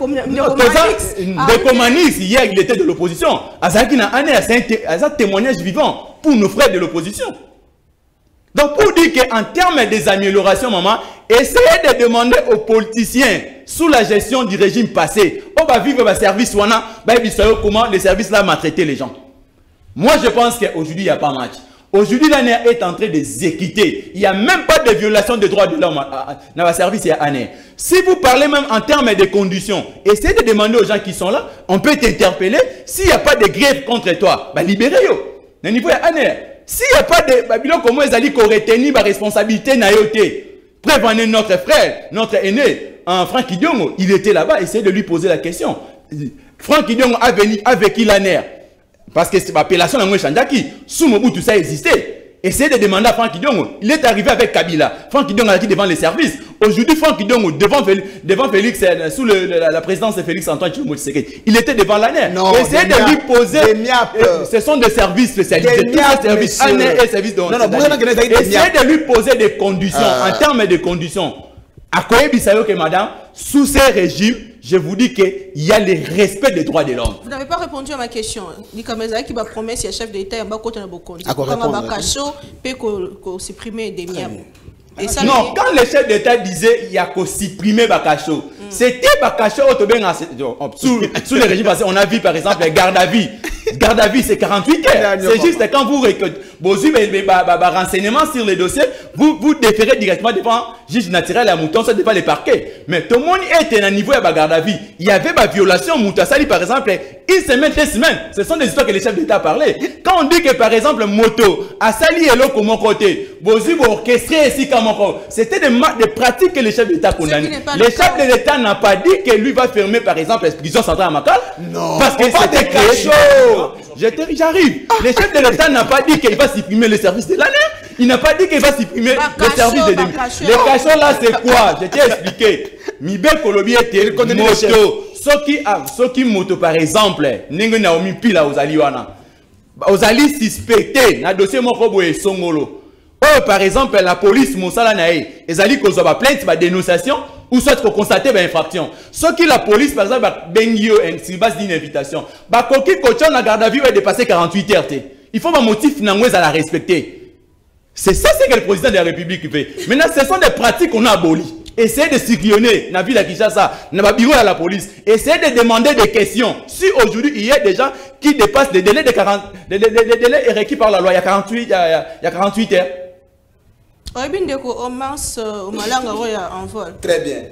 Dekomanix, hier il était de l'opposition. Azaki na ANER, c'est un témoignage vivant pour nos frères de l'opposition. Donc pour dire qu'en termes des améliorations, maman, essayez de demander aux politiciens sous la gestion du régime passé, on va vivre le service, comment les services là maltraiter les gens. Moi je pense qu'aujourd'hui il n'y a pas match. Aujourd'hui l'ANER est en train de s'équiter. Il n'y a même pas de violation des droits de l'homme dans le service ANER. Si vous parlez même en termes de conditions, essayez de demander aux gens qui sont là, on peut t'interpeller. S'il n'y a pas de grève contre toi, bah libérez-vous. Au niveau ANER. S'il n'y a pas de Babylone, comment ils allaient retenir la responsabilité naïoté, prévenir notre frère, notre aîné, Franck Idiongo, il était là-bas, essayez de lui poser la question. Franck Idiongo a venu avec l'ANER. Parce que c'est l'appellation de Mouechandaki, sous Mobutu tout ça existait. Essayez de demander à Franck Idiongo. Il est arrivé avec Kabila. Franck Idiongo a été devant les services. Aujourd'hui, Franck Idiongo, devant Félix, sous la présidence de Félix Antoine Tshisekedi, il était devant l'ANER. Essayez de lui poser. Ce sont des services spécialisés. Tous les services ANER et services de essayez de lui poser des conditions, en termes de conditions. À quoi que madame, sous ces régimes, je vous dis qu'il y a le respect des droits de l'homme. Vous n'avez pas répondu à ma question. Dit comme qui va promettre le chef d'État, il va côté de Bokondi. À quoi répondre? Peut supprimer des miams. Non, quand le chef d'État disait qu'il y a qu'à supprimer Bakacho, c'était Bakacho sous le régime passé. On a vu par exemple les gardes à vie. Garde à vie, c'est 48 heures. C'est juste quand vous récoltez renseignements sur les dossiers, vous déférez directement devant le juge naturel à Mouton, ça devant les parquets. Mais tout le monde était à un niveau de garde à vie. Il y avait une violation Mouton Sali, par exemple, une semaine, 2 semaines. Ce sont des histoires que les chefs d'État parlaient. Quand on dit que par exemple, Moto, à Sali et l'autre, mon côté, vous orchestrez ici comme c'était des pratiques que les chefs d'État condamnaient. Les chefs de l'État n'ont pas dit que lui va fermer par exemple la prison centrale à Makal. Non. Parce que c'était créé chaud. J'arrive. Les chefs de l'État n'ont pas dit qu'il va supprimer les services de l'ANER. Il n'a pas dit qu'il va supprimer les services de l'ANER. Les cachets là, c'est quoi? Je t'ai expliqué. Mibe Kolobi était moto. Ceux qui moto par exemple, Nengue Naomi Pila aux Aliwana. Aux Ali suspectés, dans le dossier Mokobo et Songolo. Oh, par exemple, la police, Moussala Nae, ils allaient causer une plainte, une dénonciation, ou soit qu'on constate une infraction. Ce qui la police, par exemple, Bengio, sur base d'une invitation, Koki Kochon, la garde à vue va dépasser 48 heures. Il faut un motif n'angouez à la respecter. C'est ça, c'est que le président de la République fait. Maintenant, ce sont des pratiques qu'on a abolies. Essayez de circuler, dans la ville de Kinshasa, dans le bureau à la police. Essayez de demander des questions. Si aujourd'hui, il y a des gens qui dépassent des délais de 40, des délais requis par la loi, il y a 48 heures. Très bien.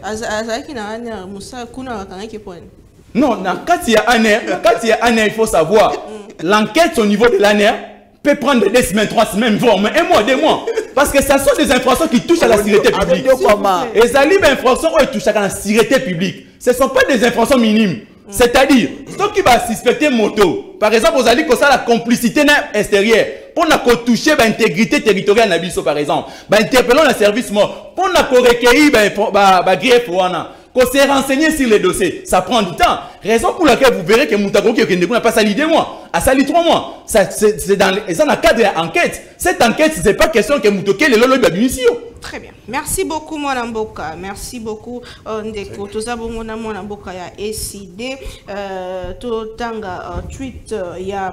Non, quand il y a ANER, il faut savoir, l'enquête au niveau de l'ANER, peut prendre 2 semaines, 3 semaines, voire 1 mois, 2 mois. Parce que ce sont des infractions qui touchent à la sécurité publique. Et ça livre infractions qui touchent à la sécurité publique. Ce ne sont pas des infractions minimes. C'est-à-dire, ceux qui va suspecter moto, par exemple, vous allez que ça la complicité extérieure, pour ne toucher l'intégrité territoriale d'Abisso, par exemple, interpellons le service mort, pour ne recueillir grief qu'on s'est renseigné sur les dossiers, ça prend du temps. Raison pour laquelle vous verrez que Moutako qui n'a pas sali 2 mois, a sali 3 mois. C'est dans le cadre de l'enquête. Cette enquête, ce n'est pas question que Moutoko est le mission. Très bien. Merci beaucoup, Mwanamboka. Merci beaucoup, Ndeko. Toza bongona Mwanamboka ya SID. Totanga tweet ya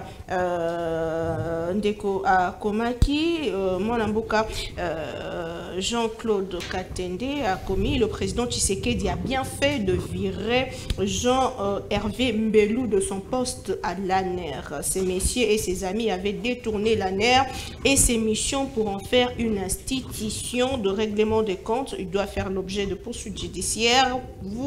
Ndeko Komaki. Mwanamboka Jean-Claude Katende a commis. Le président Tshisekedi a bien fait de virer Jean-Hervé Mbelou de son poste à l'ANER. Ces messieurs et ses amis avaient détourné l'ANER et ses missions pour en faire une institution de règlement des comptes. Il doit faire l'objet de poursuites judiciaires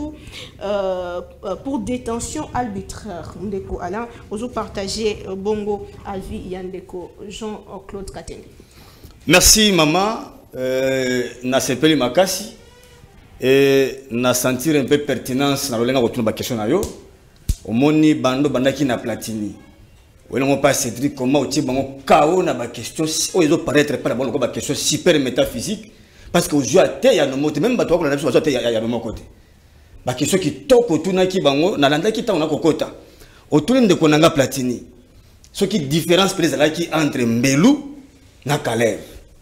pour détention arbitraire. Ndeko Alain, vous partagez Bongo Alvi Yandeko Jean-Claude Katende. Merci maman. Na sepeli makasi et na sentir un peu pertinence na lolenga retourner ba question na yo. Omoni bando bandaki na Platini. Ou non pas Cédric comment outi bango KO na ba question o ezo paraître pas bon ba question super métaphysique parce que aux yeux à terre ya no mote même bato ko na biso bato ya no côté. Ba question qui top otuna ki bango na landa ki tango na kokota. Otuni ndeko nanga Platini. Ce qui différence peut être qui entre Mbelou na Caleb.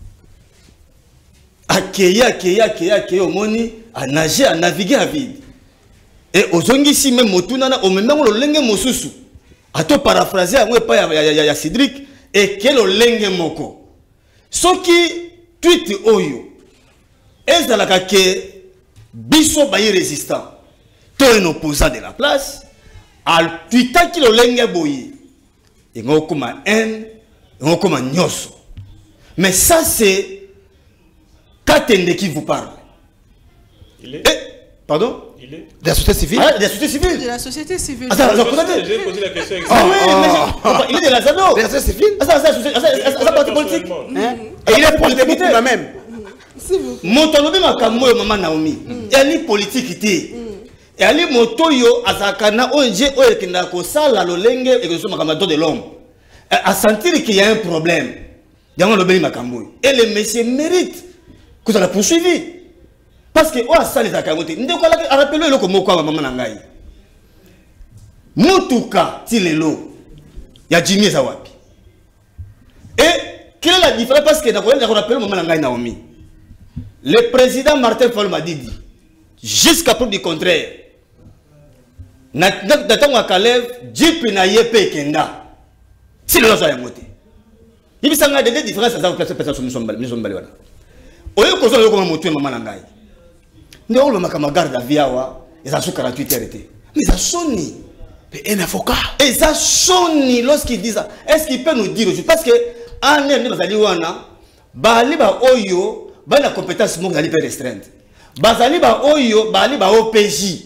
Akeya, au moni, à nager, à naviguer à vide. Et aux ongisi même motunana, au même le lenge mosusu. A to paraphraser, à moi pas ya Cédric, et quel le lenge moko. Ce qui tweet oyo, est dans la kake, biso baye résistant, to un opposant de la place, al tweeta qui le lenge boye. Et on comme un haine, et on comme un nyoso. Mais ça c'est Katende qui vous parle. Il est. Pardon? Il est. De la société civile. Ah, de la société civile. De la société civile. Attends, j'ai posé la question. Ah oui, il est de la ZADO. De la société civile. Ça parti politique. Et il est politique même. Mon tolobi makambo maman Naomi. Il est politique ité. Et ali motoyo azakana ONG oyekenda ko sala lolenge et que so makambo de l'homme. À sentir qu'il y a un problème. Dans le béni makambo. Et le monsieur mérite que ça l'a poursuivi. Parce que, oh, ça les a cagotés. Nous devons rappeler le comme quoi maman nangai. Motuka, tilelo. Il y a Jimmy Zawapi. Et, quelle est la différence? Parce que, nous rappelons maman nangai Naomi. Le président Martin Fayulu m'a dit, jusqu'à preuve du contraire, Natangwa Kalev, Jipi na yepe kenda. Si le lozo a moté. Il y a des différences à la personne nous sommes balés. Oyo ko zo ko motu mama na ngai nde olo makama garde à viawa eza so 48 heures été mais ça soni un avocat et ça soni lorsqu'il dit ça est-ce qu'il peut nous dire parce que en ne bazali wana bali ba oyo ba na compétence mo bazali restreinte bazali ba oyo bali ba OPJ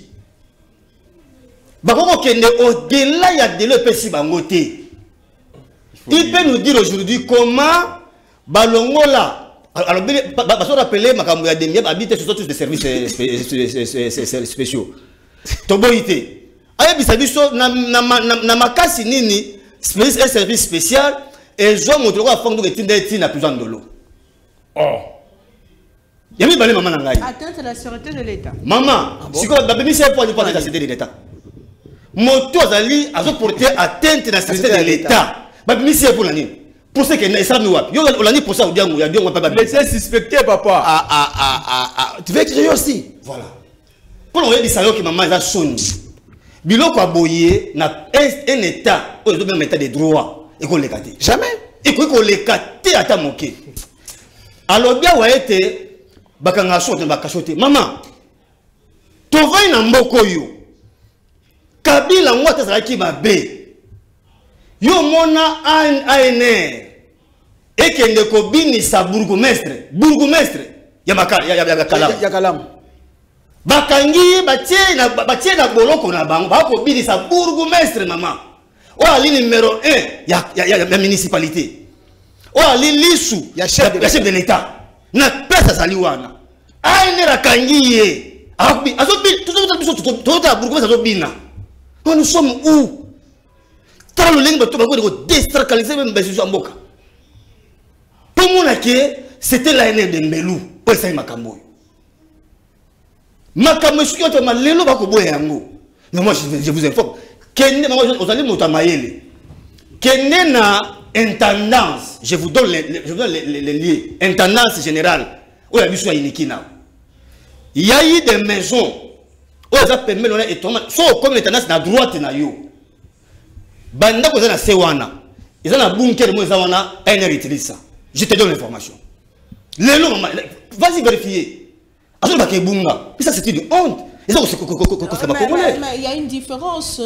ba ko kende au-delà ya de l'OPJ bangote il peut nous dire aujourd'hui comment balongola. Alors, je vais rappeler ma des habité sur tous des services spéciaux. Toboïté. Aïe, bisabiso, na makasi nini, un service spécial, et je vais montrer à fond de l'étude n'a plus de l'eau. Oh. Yami balé maman nangai. Atteinte à la sûreté de l'État. Maman, si quoi, babemi c'est pour la sûreté de l'État. Moto azali a porté atteinte à la sûreté de l'État. Babemi c'est pour la nuit. Pour ce qui est ça nous yo on a pour ça ou bien il y a bien on pas mais c'est suspecté papa tu veux écrire aussi voilà pour on dit ça yo que maman a sonné biloko aboyé na un état au même état de droit et qu'on les caté jamais et qu'on les caté à ta moquer alors bien ouais été bakanga sote bakachote maman to vai na mboko yo kabila ngwata za ki mabe yo mona ANR et kende ko binisa bourgmestre ya Kalamu bakangi batie na boloko na bango ba ko binisa bourgmestre maman o ali numéro 1 ya municipalité Oh, l'issue, il y a chef de l'État. Na pesa saliwana. Aine rakangiye. Azobi, nous sommes où? Tant le lingue de déstracaliser même Bessu Amboka. Tout le monde c'était la haine de Mbelou. Pour ça, Makambo. Makambo, je suis en train de l'élo Bakobo Yango. Mais moi, je vous informe. Kenne, vous allez m'outamaïle. Kenne na intendance. Je vous donne les liens. Intendance générale. Où il y a eu sur Inikina. Il y a eu des maisons. Où ils ont permis de étonnement. Soit comme l'intendance na droite na yo. Banda ko na sewana. Ils ont un bunker mo zawana NR utilise ça. Je te donne l'information. Vas-y vérifier. Et ça c'était une honte. Il y a une différence.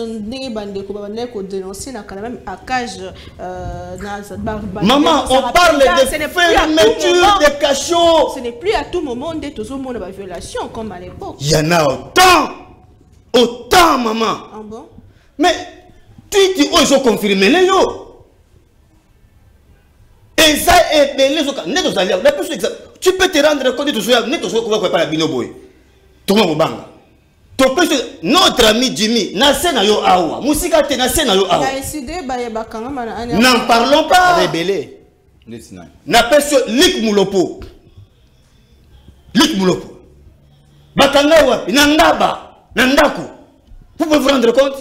Maman, on parle de fermeture des cachots. Ce n'est plus à tout moment d'être au monde de violation comme à l'époque. Il y en a autant, maman. Ah bon? Mais tu ont confirmé les yo. Et ça est tu peux te rendre compte de tout ça. Notre ami Jimmy, n'en parlons pas. Rébellé. N'appelle ce Lik Moulopo. Lik Moulopo. Bakanga wapi, Nangaba, Nandaku. Vous pouvez vous rendre compte?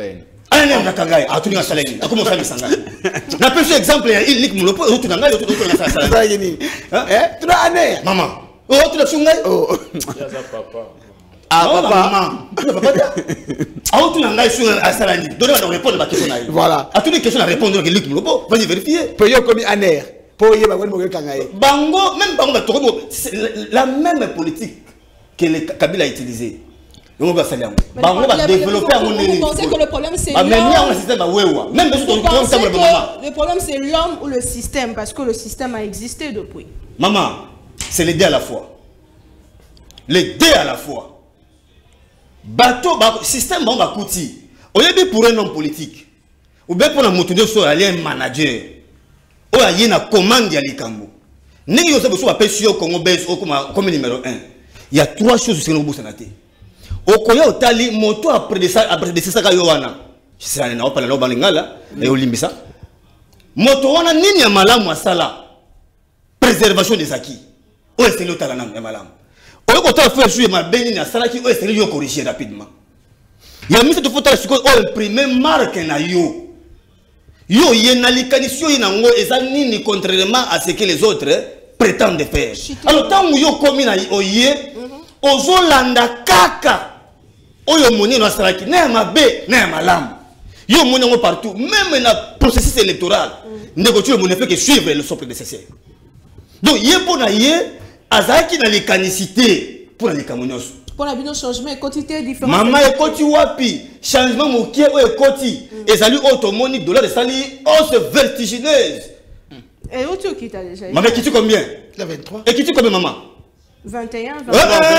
Exemple, il Moulopo, maman. Oh, tu l'as chungé? Oh, papa. Ah, papa. Ah, tu l'as chungé à Salani. Donnez-moi répondre à ma question. Voilà. À toutes les questions à répondre, Luc Moulopo, vas-y vérifier. Payons comme un air. Bango, même Bango, c'est la même politique que le Kabila a utilisée. Bango va développer un monde. Vous pensez que le problème c'est l'homme? Le problème c'est l'homme ou le système, parce que le système a existé depuis. Maman, c'est les deux à la fois. Les deux à la fois. Bateau, système, on va coûter. Au lieu pour un homme politique, ou bien pour un moteur sur un manager, ou à y a une commande à l'Ikambo. N'est-ce pas que vous avez Congo comme numéro 1. Il y a trois choses sur le bout de la tête. Au Koya Otali, moto après de ça, Yowana. Je sais pas, pas la Balingala, et Olimbisa. Moto wana nini ya malamu asala. Préservation des acquis. Où est-ce que l'autre a la malamu? Au lieu de faire jouer ma béni à Salaki, où est-ce que l'autre corriger rapidement? Il y a mis cette photo sur le imprimer marque na yo. Yo, il y a une alicanisation et ça nini contrairement à ce que les autres prétendent faire. Alors, tant que yo commis na oye, ozolanda kaka. Oyo moni no Salaki, na mabe, na malamu. Yo moni partout, même dans le processus électoral. Négocier mon effet que suivre le son prédécesseur. Donc, il y a pour naïe, azaki na l'écanicité pour la camonos. Pour la bino changement, quantité différente. Maman est koti wapi, changement mokié ou est koti. Et salut automoni dollar de sali hausse vertigineuse. Et où tu quittes déjà? Maman qui tu combien? La 23. Et qui tu combien maman? 21, 22,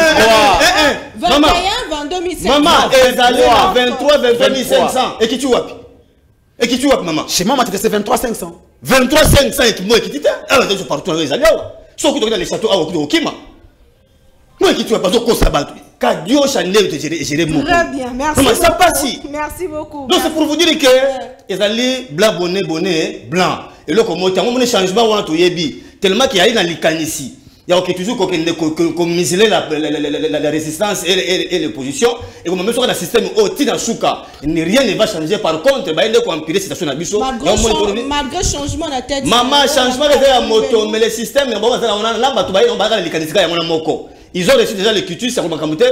500. Maman, elle allait à 23, 22 500. Et qui tu wapi? Et qui tu wapi maman? Chez moi, c'est 23 500. 23 500 et moi qui t'étais. Alors, je suis partout dans les alliés. Sauf que tu regardes les châteaux à Okima. Moi qui tu vas pas au Sabat. Car Dieu Chanel te gérer mon. Très bien, merci. Comment ça passe? Merci beaucoup. Donc, c'est pour vous dire que les alliés blanc, bonnet, blanc. Et là, comme on a un changement, on a tout yebi. Tellement qu'il y a une alicane ici. Il y a toujours qu'on miserait la résistance et l'opposition. Et comme même sur le système, rien ne va changer. Par contre, il y a une empirer cette situation. Malgré changement de la tête. Maman, changement de la moto, mais le système, ils ont reçu déjà les cultures, c'est comme que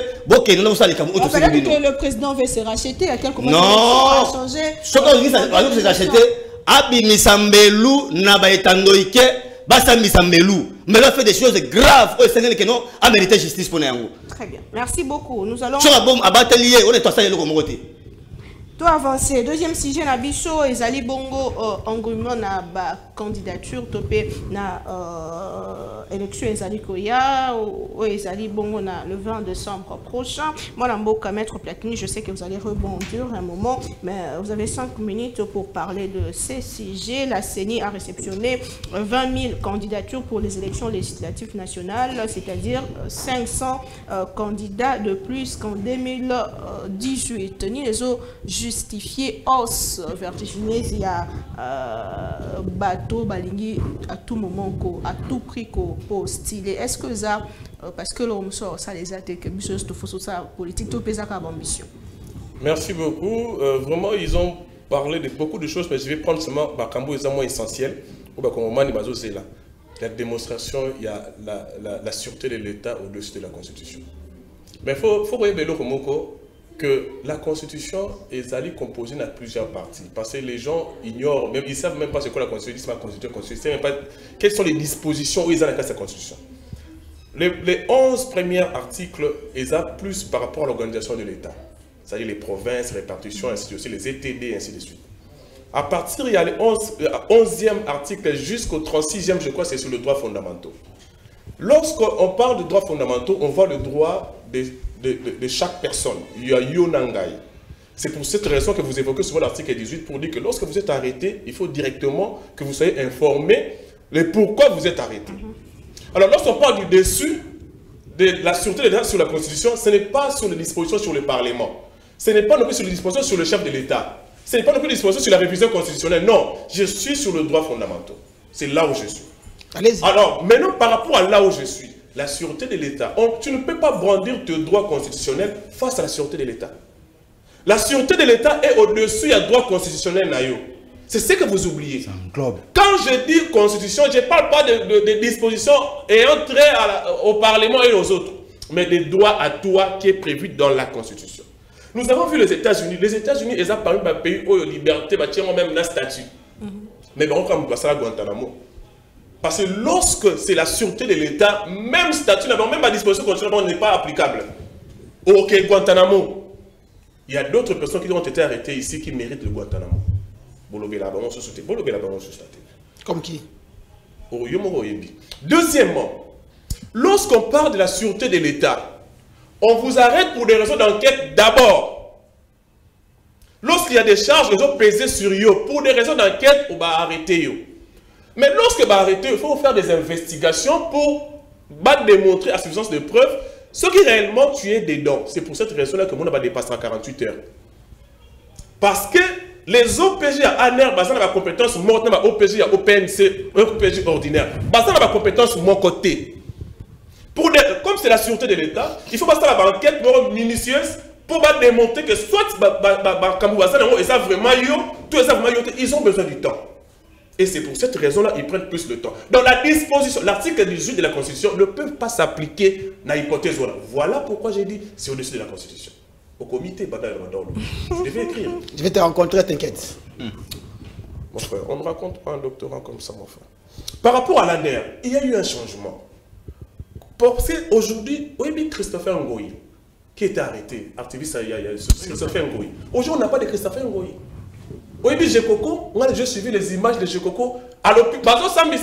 le président veut se racheter à quelques moments. Non, ce qu'on dit, c'est se racheter. Abi Misambelu, Nabaetandoike. Basta Misambelou, mais là fait des choses graves au Sénégal que non a mérité justice pour nous. Très bien, merci beaucoup. Nous allons. Sur la bombe à Batelier, on est à ça le Comogoté. Tout avancé. Deuxième sujet, na biso, ezali bongo engouement na ba candidature topé na élection ezali koya ou ezali bongo na le 20 décembre prochain. Moi, Mboka Maître Platini, je sais que vous allez rebondir un moment, mais vous avez 5 minutes pour parler de ces sujets. La CENI a réceptionné 20 000 candidatures pour les élections législatives nationales, c'est-à-dire 500 candidats de plus qu'en 2018. Ni les autres justifié hausse vertigineuse, il y a bateau balingi à tout moment, à tout prix pour styler. Est-ce que ça, parce que l'homme sort, ça les a été quelque chose de faux, ça politique, tout pèse à ambition. Merci beaucoup. Vraiment, ils ont parlé de beaucoup de choses, mais je vais prendre seulement Bakambo, les moins essentiels. La démonstration, il y a la sûreté de l'État au-dessus de la Constitution. Mais il faut voir que la Constitution est composée de plusieurs parties. Parce que les gens ignorent, même, ils ne savent même pas ce qu'est la Constitution, ils ne savent même pas quelles sont les dispositions où ils ont la Constitution. Les 11 premiers articles, ils ont plus par rapport à l'organisation de l'État. C'est-à-dire les provinces, répartition, ainsi de suite, les ETD, ainsi de suite. À partir, il y a les 11e article jusqu'au 36e, je crois, c'est sur le droit fondamentaux. Lorsqu'on parle de droits fondamentaux, on voit le droit de chaque personne. Il y a Yonangai. C'est pour cette raison que vous évoquez souvent l'article 18 pour dire que lorsque vous êtes arrêté, il faut directement que vous soyez informé de pourquoi vous êtes arrêté. Alors lorsqu'on parle du dessus de la sûreté de l'État sur la Constitution, ce n'est pas sur les dispositions sur le Parlement. Ce n'est pas non plus sur les dispositions sur le chef de l'État. Ce n'est pas non plus les dispositions sur la révision constitutionnelle. Non, je suis sur le droit fondamental. C'est là où je suis. Alors, maintenant, par rapport à là où je suis, la sûreté de l'État, tu ne peux pas brandir tes droits constitutionnels face à la sûreté de l'État. La sûreté de l'État est au-dessus du droit constitutionnel. C'est ce que vous oubliez. Quand je dis constitution, je ne parle pas de dispositions ayant trait au Parlement et aux autres, mais des droits à toi qui est prévu dans la Constitution. Nous avons vu les États-Unis. Les États-Unis, ils ont parlé d'un pays où la liberté, même un statut. Mais on va passer à Guantanamo. Parce que lorsque c'est la sûreté de l'État, même statut, même la disposition constitutionnelle n'est pas applicable. Ok, Guantanamo. Il y a d'autres personnes qui ont été arrêtées ici qui méritent le Guantanamo. Comme qui? Deuxièmement, lorsqu'on parle de la sûreté de l'État, on vous arrête pour des raisons d'enquête d'abord. Lorsqu'il y a des charges qui sont pesées sur eux, pour des raisons d'enquête, on va arrêter eux. Mais lorsque va arrêter, il faut faire des investigations pour démontrer à suffisance de preuves ce qui réellement tu es dedans. C'est pour cette raison-là que mon va dépasser à 48 heures. Parce que les OPJ à ANER, basant la compétence morte, OPJ à OPNC, OPJ ordinaire, basant la compétence de mon côté. Comme c'est la sûreté de l'État, il faut passer à la enquête minutieuse pour démontrer que soit ils ont besoin du temps. Et c'est pour cette raison-là qu'ils prennent plus de temps. Dans la disposition, l'article 18 de la Constitution ne peut pas s'appliquer dans l'hypothèse. Voilà pourquoi j'ai dit c'est au-dessus de la Constitution. Au comité, je devais écrire. Je vais te rencontrer, t'inquiète. Mon frère, on ne raconte pas un doctorant comme ça, mon frère. Par rapport à l'ANER, il y a eu un changement. Parce qu'aujourd'hui, oui, Christopher Ngoyi, qui était arrêté, activiste, il y a Christopher Ngoyi. Aujourd'hui, on n'a pas de Christopher Ngoyi. Oui, mais Jekoko, moi j'ai suivi les images de Jekoko à l'hôpital.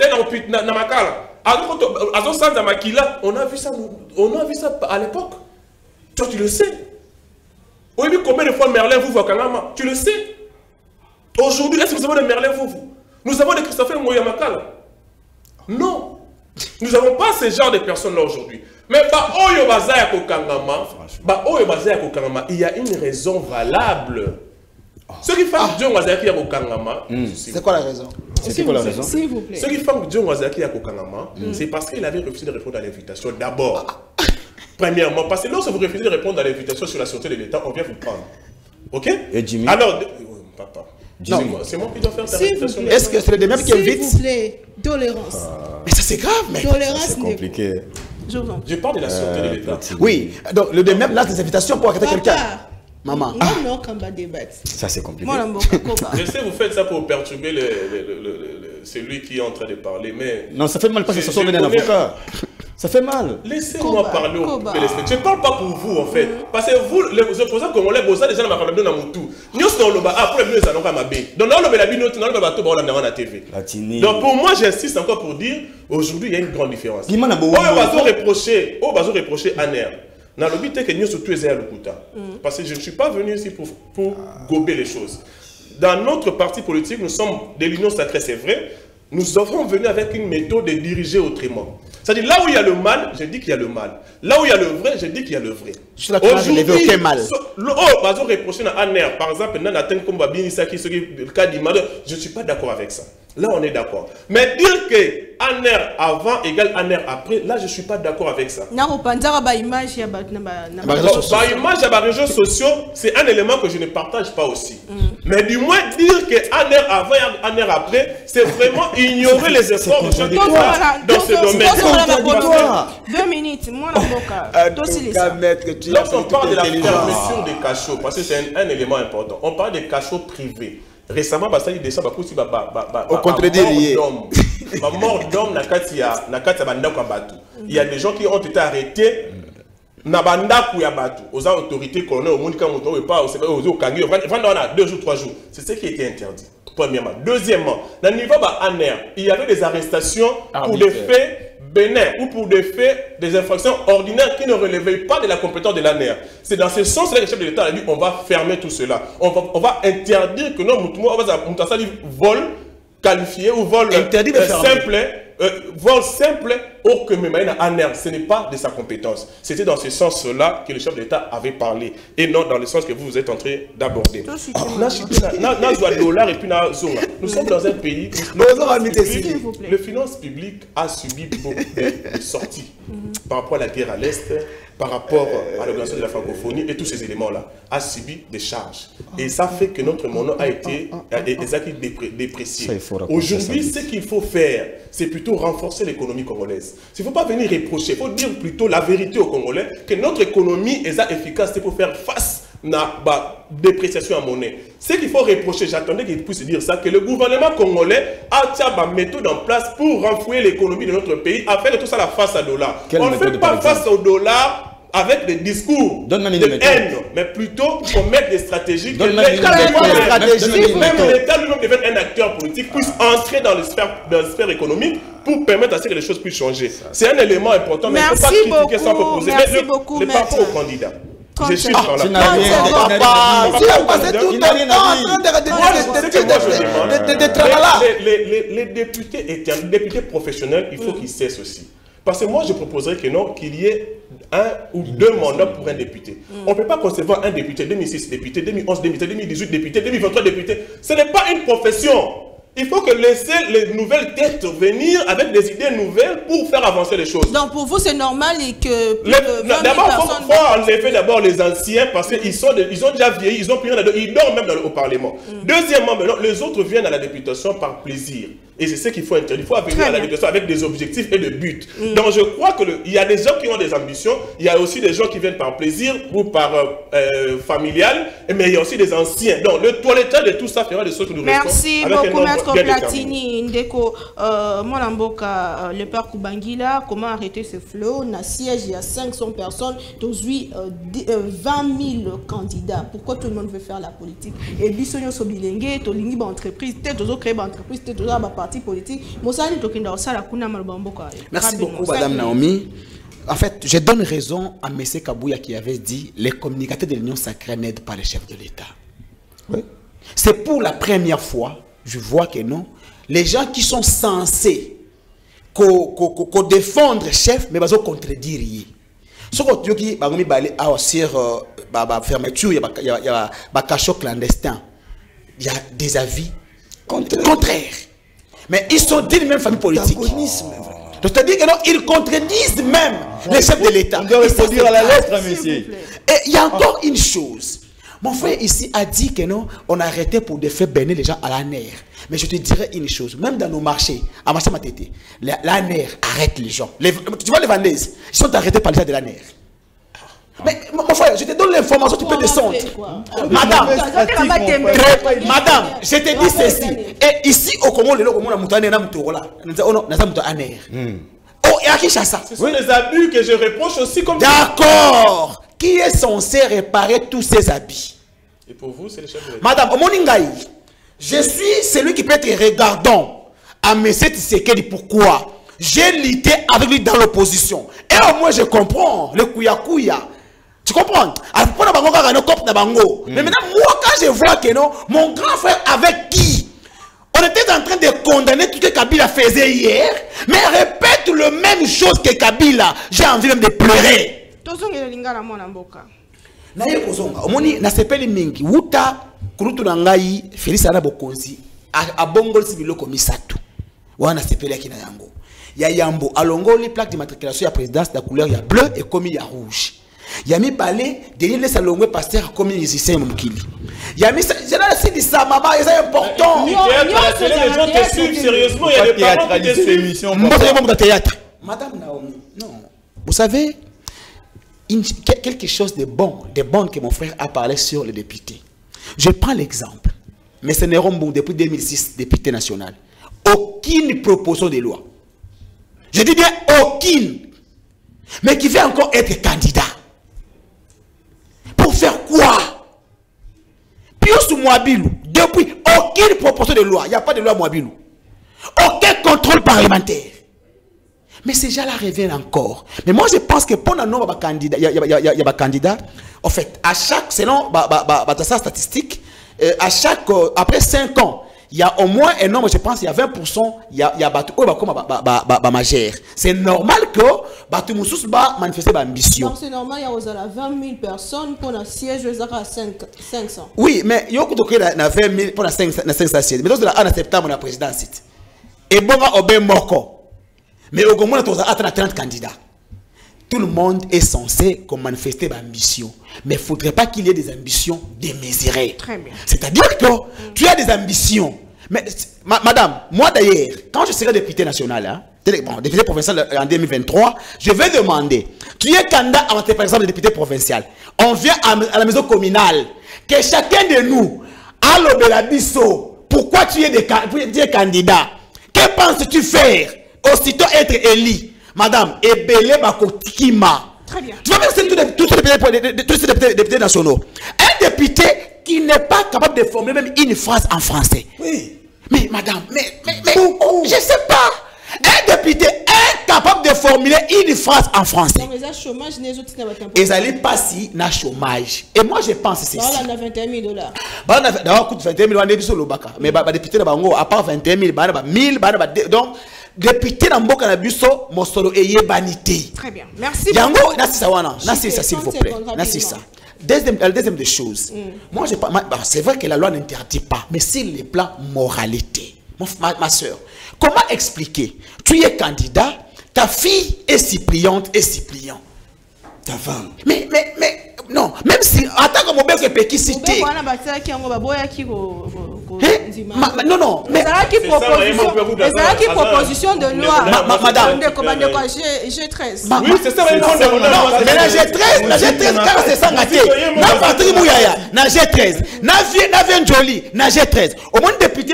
On a vu ça à l'époque. Toi, tu le sais. Oui, mais combien de fois Merlin vous voit Kangama? Tu le sais. Aujourd'hui, est-ce que vous avez de Merlin vous? Nous avons des Christopher Moyamakala. Non. Nous n'avons pas ce genre de personnes-là aujourd'hui. Mais il y a une raison valable. Ceux qui font John Wazaki à Kokangama, c'est quoi la raison? C'était quoi la raison? S'il vous plaît. Ceux qui font John Wazaki à Kokangama, c'est parce qu'il avait refusé de répondre à l'invitation d'abord. Premièrement, parce que lorsque vous refusez de répondre à l'invitation sur la sûreté de l'État, on vient vous prendre. Ok? Et Jimmy? Alors, papa. C'est moi qui dois faire ta réputation. Est-ce que c'est le même qui invite? S'il vous plaît, tolérance. Mais ça c'est grave, mec. Tolérance, c'est compliqué. Je parle de la sûreté de l'État. Oui, donc le DMEP lance des invitations pour arrêter quelqu'un. Maman. Non, quand on va débattre. Ça c'est compliqué. Je sais, vous faites ça pour perturber celui qui est en train de parler, mais... Non, ça fait mal parce que ce sont des avocats. Ça fait mal. Laissez-moi parler au téléspectateurs. Je ne parle pas pour vous, en fait. Parce que vous, les opposants congolais, vous avez déjà dans ma famille, dans mon tout. Nous sommes dans le bas, pour les mieux, ça n'a pas ma. Donc, dans le bas, nous sommes dans la TV. Donc, pour moi, j'insiste encore pour dire, aujourd'hui, il y a une grande différence. On va reprocher à NER. Dans le but, que nous sommes tous à l'Okuta. Parce que je ne suis pas venu ici pour gober les choses. Dans notre parti politique, nous sommes de l'Union sacrée, c'est vrai. Nous sommes venus avec une méthode de diriger autrement. C'est-à-dire, là où il y a le mal, je dis qu'il y a le mal. Là où il y a le vrai, je dis qu'il y a le vrai. Aujourd'hui, aucun mal. Reprocher à NER, par exemple, le cas d'Imad, je ne suis pas d'accord avec ça. Là, on est d'accord. Mais dire que ANER avant égale ANER après, là, je ne suis pas d'accord avec ça. Image à réseaux sociaux, c'est un élément que je ne partage pas aussi. Mais du moins, dire que ANER avant et ANER après, c'est vraiment ignorer les efforts de chaque dans ce domaine. 2 minutes, moi, lorsqu'on parle de la fermeture des cachots, parce que c'est un élément important, on parle des cachots privés. Récemment, il y a des gens qui ont été arrêtés aux autorités coloniales, au a 2 jours, 3 jours. C'est ce qui était interdit. Premièrement. Deuxièmement, dans le niveau ANER, il y avait des arrestations pour des faits bénins ou pour des faits, des infractions ordinaires qui ne relevaient pas de la compétence de l'ANER. C'est dans ce sens que le chef de l'État a dit on va fermer tout cela. On va interdire que nos vol qualifié ou vol simple or que même ANER, ce n'est pas de sa compétence. C'était dans ce sens-là que le chef de l'État avait parlé et non dans le sens que vous êtes en train d'aborder. Nous sommes dans un pays où le finance publique a subi beaucoup de sorties par rapport à la guerre à l'Est, par rapport à l'organisation de la francophonie et tous ces éléments-là, a subi des charges. Et ça fait que notre monnaie a été déprécié. Aujourd'hui, ce qu'il faut faire, c'est plutôt renforcer l'économie congolaise. Il ne faut pas venir reprocher, il faut dire plutôt la vérité aux Congolais, que notre économie est efficace pour faire face à la dépréciation en monnaie. Ce qu'il faut reprocher, j'attendais qu'il puisse dire ça, que le gouvernement congolais a une méthode en place pour renflouer l'économie de notre pays, afin de tout ça la face à dollar. On ne fait pas face au dollar avec des discours de haine, mais plutôt pour mettre des stratégies. Même l'État lui-même devient un acteur politique, puisse entrer dans le sphère économique pour permettre à ce que les choses puissent changer. C'est un élément important, mais il ne faut pas critiquer sans proposer. Mais le parcours au candidat. Je suis dans la les députés professionnels, il faut qu'ils cessent aussi. Parce que moi, je proposerais que non, qu'il y ait 1 ou 2 mandats pour un député. On ne peut pas concevoir un député, 2006 député, 2011 député, 2018 député, 2023 député. Ce n'est pas une profession. Il faut que laisser les nouvelles têtes venir avec des idées nouvelles pour faire avancer les choses. Donc pour vous, c'est normal et que... D'abord, il faut enlever d'abord les anciens parce qu'ils ont déjà vieilli, ils ont plus rien à dire, ils dorment même au Parlement. Deuxièmement, les autres viennent à la députation par plaisir. Et c'est ce qu'il faut interdire. Il faut venir à la députation avec des objectifs et des buts. Donc je crois qu'il y a des gens qui ont des ambitions, il y a aussi des gens qui viennent par plaisir ou par familial, mais il y a aussi des anciens. Donc le toilettage de tout ça fera des choses que nous restons. Merci beaucoup, Maître Platini. Ndeko, Molamboka, le père Koubangila, comment arrêter ce flot? On a siège, il y a 500 personnes, aujourd'hui 20 000 candidats. Pourquoi tout le monde veut faire la politique? Et Bissonio Sobilengue, Tolingi, entreprise, peut-être aux créer entreprise, peut-être aux parti politique. Merci beaucoup, Madame Naomi. En fait, je donne raison à M. Kabouya qui avait dit les communicateurs de l'Union sacrée n'aident pas les chefs de l'État. Oui. C'est pour la première fois, je vois que non, les gens qui sont censés défendre le chef, mais ils vont contredire. Ce que tu dis, fermeture, il y a un cachot clandestin. Il y a des avis contraires. Mais ils sont d'une même famille politique. C'est-à-dire qu'ils contredisent même les chefs de l'État. On doit répondre à la lettre, monsieur. Et il y a encore une chose. Mon frère ici a dit que non, on a arrêté pour faire bénir les gens à l'ANER. Mais je te dirais une chose, même dans nos marchés, à marché Matete, l'ANER arrête les gens. Tu vois les vendeuses, ils sont arrêtés par les gens de l'ANER. Mais mon frère, je te donne l'information, tu peux descendre. Madame, je te dis ceci. Et ici au Congo, le Congo, et à Kinshasa. Ce sont les abus que je reproche aussi comme... D'accord. Qui est censé réparer tous ces habits? Et pour vous, c'est le chef de l'État. Madame Omoningaï, je suis celui qui peut être regardant à M. Tshisekedi. Pourquoi? J'ai lutté avec lui dans l'opposition. Et au moins, je comprends le kouya-kouya. Tu comprends? Mais maintenant, moi, quand je vois que non, mon grand frère avec qui on était en train de condamner tout ce que Kabila faisait hier, mais répète le même chose que Kabila, j'ai envie même de pleurer. Naye kozonga omoni na sepeli mingi wuta kurutu na ngai Félix ana bokonzi abongolisi biloko misatu wana sepeli akina yango ya yambo alongoli plaque d'immatriculation ya présidence de couleur ya bleu et comme ya rouge ya mi balé Denis les salongwe pasteur comme musicien mukili ya mi général Sidi Samaba c'est important Les gens te suivent sérieusement, il y a des parents qui te suivent. Théâtre. Madame Naomi, non, vous savez quelque chose de bon que mon frère a parlé sur le député. Je prends l'exemple. Mais ce n'est pas bon depuis 2006, député national. Aucune proposition de loi. Je dis bien aucune. Mais qui veut encore être candidat. Pour faire quoi? Pius Mouabilou, depuis aucune proposition de loi. Il n'y a pas de loi Mouabilou. Aucun contrôle parlementaire. Mais ces gens-là reviennent encore. Mais moi, je pense que pour un nombre de candidats, il y a des candidats. En fait, à chaque, selon sa statistique, à chaque, après 5 ans, il y a au moins un nombre, je pense, il y a 20%, il y a comme majeur. C'est normal que Batu Moussous manifester l'ambition. C'est normal, il y a 20 000 personnes pour un siège à 500. Oui, mais il y a 20 000 pour 500 sièges. Mais dans le septembre, on a présidence. Et bon, on a Moko. Mais au moins, on a 30 candidats. Tout le monde est censé manifester l'ambition. Mais il ne faudrait pas qu'il y ait des ambitions démesurées. Très bien. C'est-à-dire que tu as des ambitions. Mais, madame, moi d'ailleurs, quand je serai député national, hein, député provincial en 2023, je vais demander, tu es candidat à par exemple député provincial. On vient à la maison communale, que chacun de nous a l'obélabisso. Pourquoi tu es candidat? Que penses-tu faire? Aussitôt être élu, madame, Ebele Bakotikima. Très bien. Tu vois même tous les députés nationaux. Un député qui n'est pas capable de formuler même une phrase en français. Oui. Mais madame, je ne sais pas. Un député incapable de formuler une phrase en français. Donc, les chômage, ils allaient passer dans le chômage. Et moi, je pense que c'est ça. On a 21 000 $. D'abord, coûte 21 000 $. Mais les députés, à part 21 000 $, 1000 $. Donc, député dans Mboka na biso mosolo eye banité. Très bien. Merci. Yango nasisa wana, nasisa s'il vous plaît. Nasisa. Deuxième des choses. Moi c'est vrai que la loi n'interdit pas, mais c'est le plan moralité. Ma soeur, comment expliquer? Tu es candidat, ta fille est suppliante et suppliant. Ta femme. Mais non, même si attends comme on peut qui citer. Non, mais c'est proposition de loi. Madame, G13. Oui, c'est ça. Mais la G13, car c'est ça, na Patrick Mouyaya, na G13, na Vien Jolie, na G13. Au moins député,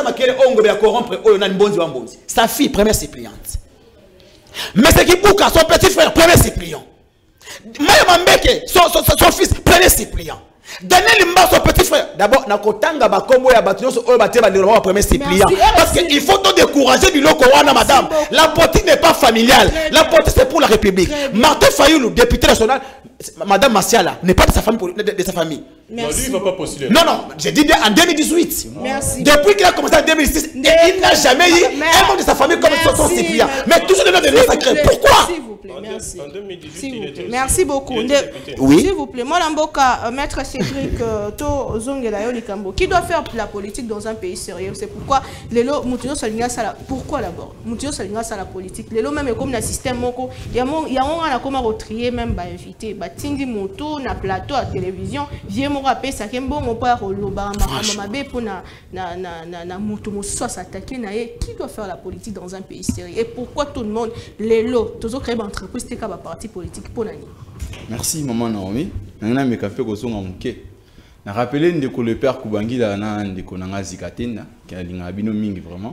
sa fille, première suppliante. Mais c'est qui bouca, son petit frère, premier suppliant. Mayamambeke, son fils, premier suppliant. Daniel Mba, son petit frère. D'abord, Nakotanga Bakombo ya Batuno, le premier suppliant. Parce qu'il faut te décourager du loco, madame. La politique n'est pas familiale. La politique, c'est pour la République. Martin Fayoulou, député national, madame Massiala, n'est pas de sa famille. Merci. Lui, il ne va pas postuler. Non, j'ai dit bien en 2018. Merci. Depuis qu'il a commencé en 2006, il n'a jamais eu un membre de sa famille comme son suppliant. Mais toujours de nom sacré. Pourquoi? S'il vous plaît, merci. En 2018, il était merci beaucoup. Oui. S'il vous plaît, moi, Lamboka, maître Cédric, To Zongela Likambo, qui doit faire la politique dans un pays sérieux? C'est pourquoi les lots, Moutino Salinga Sala. Pourquoi d'abord? Moutino Salinga Sala politique. Les lots, même comme le système Moko, il y a un comme retrier, même invité, Tindi Moto, na plateau à télévision, vieux Moko appelle ça, Kembo, mon père, Oloba, Mamabe, pour na Moto, s'attaquer, qui doit faire la politique dans un pays sérieux? Et pourquoi tout le monde, les lots, tous créer une entreprise, c'est un parti politique pour l'année? Merci, maman Naomi. Je vais rappelé que le père Kubangi a Zikatena, qui a bino mingi vraiment.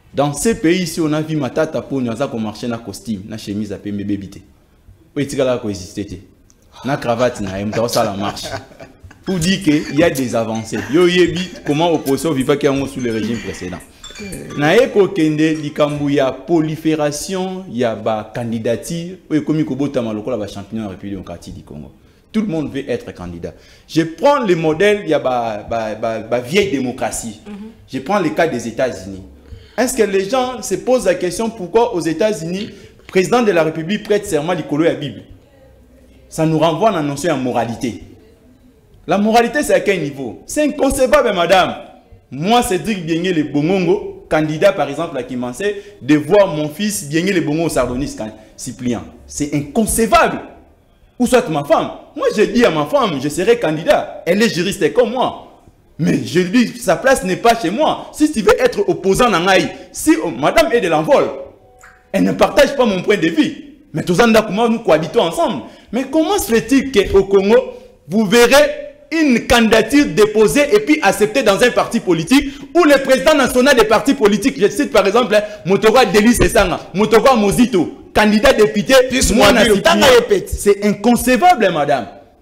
Dans ces pays, si on a vu Matata pour nous avons marché na costume, na chemise à PMB bébité. Oui, tu as coexisté. Na cravate na ça la marche. Pour dire qu'il y a des avancées. Yo yebi comment opposition vivait sous le régime précédent. Na eko kende likambu ya prolifération ya ba candidature ou comme kobota maloko la champion de la République démocratique du Congo. Tout le monde veut être candidat. Je prends le modèle il y a ba vieille démocratie. Je prends le cas des États-Unis. Est-ce que les gens se posent la question pourquoi aux États-Unis, le président de la République prête serment l'icolo à la Bible? Ça nous renvoie à la notion de moralité. La moralité, c'est à quel niveau? C'est inconcevable, madame. Moi, Cédric Biengé le Bongongo, candidat par exemple à Kimansé, de voir mon fils Biengé le Bongongo sardoniste Cyprien. C'est inconcevable. Ou soit ma femme. Moi, je dis à ma femme, je serai candidat. Elle est juriste comme moi. Mais je lui dis, sa place n'est pas chez moi. Si tu veux être opposant à Naï, si madame est de l'envol, elle ne partage pas mon point de vue. Mais tous nous cohabitons ensemble. Mais comment se fait-il qu'au Congo, vous verrez une candidature déposée et puis acceptée dans un parti politique où le président national des partis politiques, je cite par exemple, Motoro Delis Essanga, Motoro Mozito, candidat député, c'est inconcevable, madame.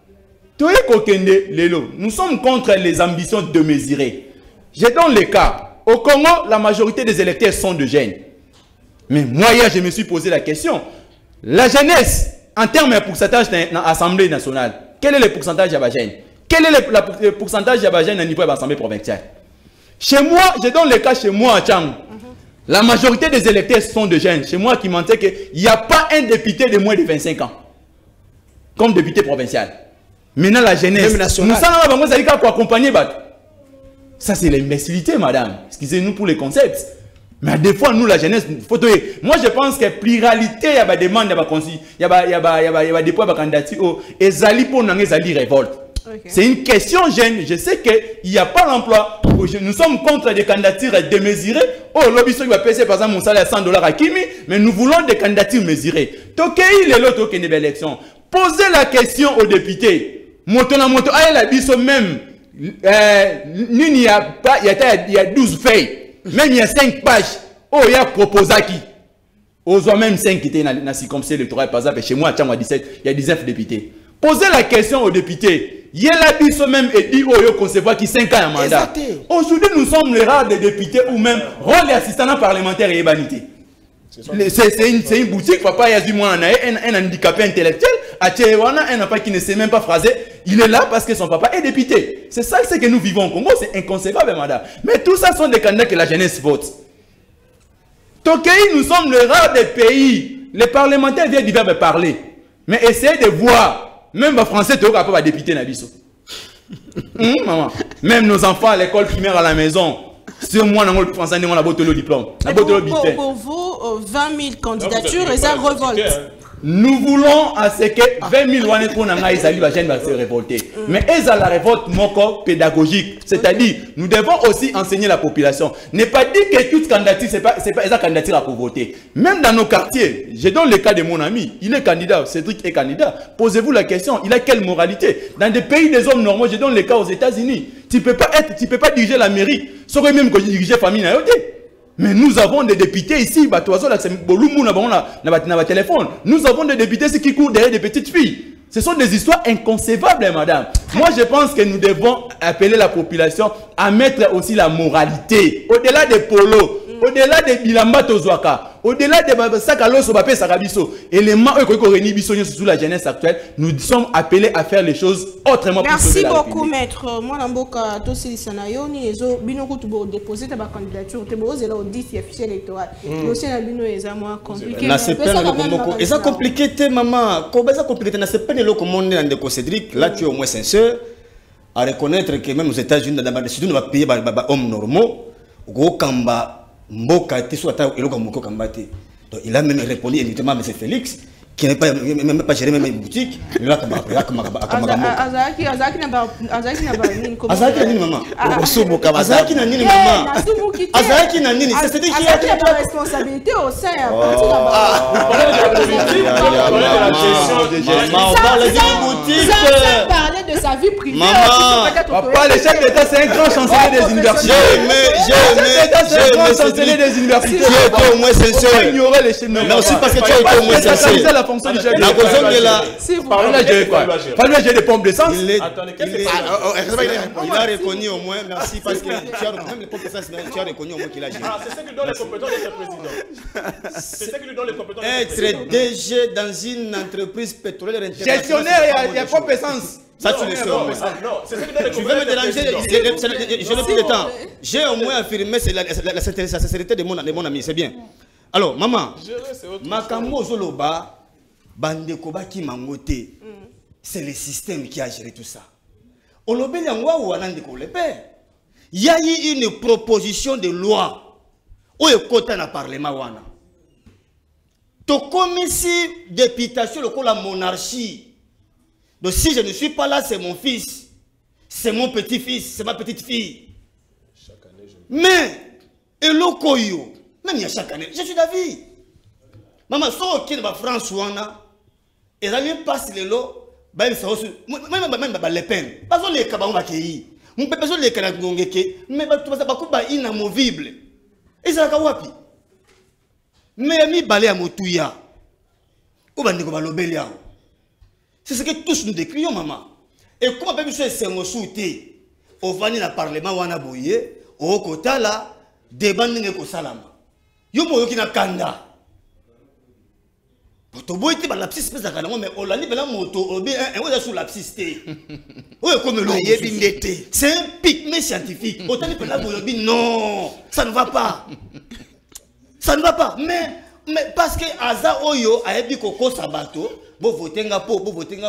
Nous sommes contre les ambitions démesurées. Je donne le cas. Au Congo, la majorité des électeurs sont de jeunes. Mais moi, hier, je me suis posé la question. La jeunesse, en termes de pourcentage dans l'Assemblée nationale, quel est le pourcentage de la jeune? Quel est le pourcentage de la jeune au niveau de l'Assemblée provinciale? Chez moi, je donne le cas chez moi à Tchang. La majorité des électeurs sont de jeunes. Chez moi, qui m'ont dit qu'il n'y a pas un député de moins de 25 ans comme député provincial. Maintenant, la jeunesse, nous savons accompagner. Ça, c'est l'imbécilité, madame. Excusez-nous pour les concepts. Mais des fois, nous, la jeunesse, moi, je pense que pluralité, il y a des demandes, il y a des points de candidature, et Zali pour nous, révolte. C'est une question jeune. Je sais qu'il n'y a pas d'emploi. Nous sommes contre des candidatures démesurées. Oh, l'obéissance va payer par exemple mon salaire à $100 à Kimi, mais nous voulons des candidatures mesurées. Tokei, les lots qui n'est élection. Posez la question aux députés. Moto na moto, la biso même. Il y a 12 feuilles. Même il y a 5 pages. Oh, il y a proposé qui. Aux même 5 qui étaient dans la circonscription électorale, par exemple, chez moi, à 17, il y a 19 députés. Posez la question aux députés. Il y a la biso même et dit, oh, il y a concevoir qui 5 ans à mandat. Aujourd'hui, nous sommes les rares des députés ou même rôle d'assistant parlementaire et ébanité. C'est une boutique, papa, il y a du moins un handicapé intellectuel, un papa qui ne sait même pas phraser, il est là parce que son papa est député. C'est ça que nous vivons au Congo, c'est inconcevable, madame. Mais tout ça sont des candidats que la jeunesse vote. Tokei, nous sommes le rare des pays, les parlementaires viennent me parler, mais essayez de voir, même les Français, tu n'as pas député Nabiso. Maman, même nos enfants à l'école primaire à la maison. C'est moi qui ai le diplôme. Pour vous, 20 000 candidatures et ça révolte. Nous voulons à ce que 20 000 wannes pour se révolter. Mais ils ont la révolte pédagogique. C'est-à-dire, nous devons aussi enseigner la population. Ne pas dire que toute candidature, ce n'est pas une candidature pour voter. Même dans nos quartiers, je donne le cas de mon ami. Il est candidat, Cédric est candidat. Posez-vous la question, il a quelle moralité? Dans des pays des hommes normaux, je donne le cas aux États-Unis. Tu ne peux pas diriger la mairie, sans même que diriger la famille. Mais nous avons des députés ici, nous avons des députés ici qui courent derrière des petites filles. Ce sont des histoires inconcevables, madame. Moi, je pense que nous devons appeler la population à mettre aussi la moralité. Au-delà des polos, au-delà des bilamba tozwaka, au-delà des sakalos sobapé sakabiso, éléments sous la jeunesse actuelle, nous sommes appelés à faire les choses autrement. Merci beaucoup, maître. Moi, Namboka Tosili Sanayo, ni ezo bino kutubo déposer ta candidature, te boze là au 10 fichier électoral. Dossier na bino eza moins compliqué. Na c'est pas le komoko. Eza compliqué te maman. Ko beza compliqué na c'est pas le commande ndeko Cédric. Là tu es au moins sincère à reconnaître que même aux États-Unis dans les surtout dans les pays hommes normaux, go kamba Mboka te soit eloko moko kambate. Donc il a même répondu évidemment à M. Félix qui n'est pas même pas géré même une boutique. Il a comme Azaki nini maman. Azaki na nini maman. Azaki na nini c'est dit qu'il y a la responsabilité au sein on parle d'une boutique. Parler de de sa vie privée. Maman, papa, le chef d'État, c'est un grand chancelier des universités. C'est un grand chancelier des universités. Tu es au moins sincère. Ignorer les chaînes. Mais aussi parce que tu es au moins sincère. La fonction du chef La d'État. raison de la... Parle-moi, j'ai quoi? Parle-moi, j'ai des pompes d'essence. Il a reconnu au moins, merci, parce que tu as même les pompes d'essence, tu as reconnu au moins qu'il a géré. Ah, c'est ça qui lui donne les compétences d'être président. C'est ça qui lui donne les compétences d'être président. Être DG dans une entreprise pétrolière internationale. Gestionnaire, il y a pompe essence. Ça, tu le sais. Non, c'est ça qui lui donne les Tu veux me compétences déranger, je n'ai plus le temps. J'ai au moins affirmé la sincérité de mon ami, c'est bien. Alors, maman, Makambo Zoloba, Bandeko Baki Mangote, c'est le système qui a géré tout ça. Il y a eu une proposition de loi où il y a un parlement. Comme ici, députation, la monarchie. Donc si je ne suis pas là, c'est mon fils, c'est mon petit-fils, c'est ma petite-fille. Mais, et l'okoyo, même il y a chaque année, je suis d'avis. Maman, si on est en France, et là, il passe les lots, même les peines. Pas les cabans qui on peut pas les cabans mais tu vas pas inamovible. Et c'est la kawapi. Mais ami balé à Motouya, ou bandeko balobelia. C'est ce que tous nous décrions, maman. Et comment même si c'est mon souté, au vani na parlement wana boye, au kota là, débat n'engeko salama. Yo moyo ki na kanda. Botoboy ti ba lapsis pesa kana mais olani bela moto obi un oza sous lapsis té. Oye comme le yebindete. C'est un pygmée scientifique. Autant bela boyobi non, ça ne va pas. Ça ne va pas. Mais parce que Aza Oyo a dit Koko Sabato, bo votenga po,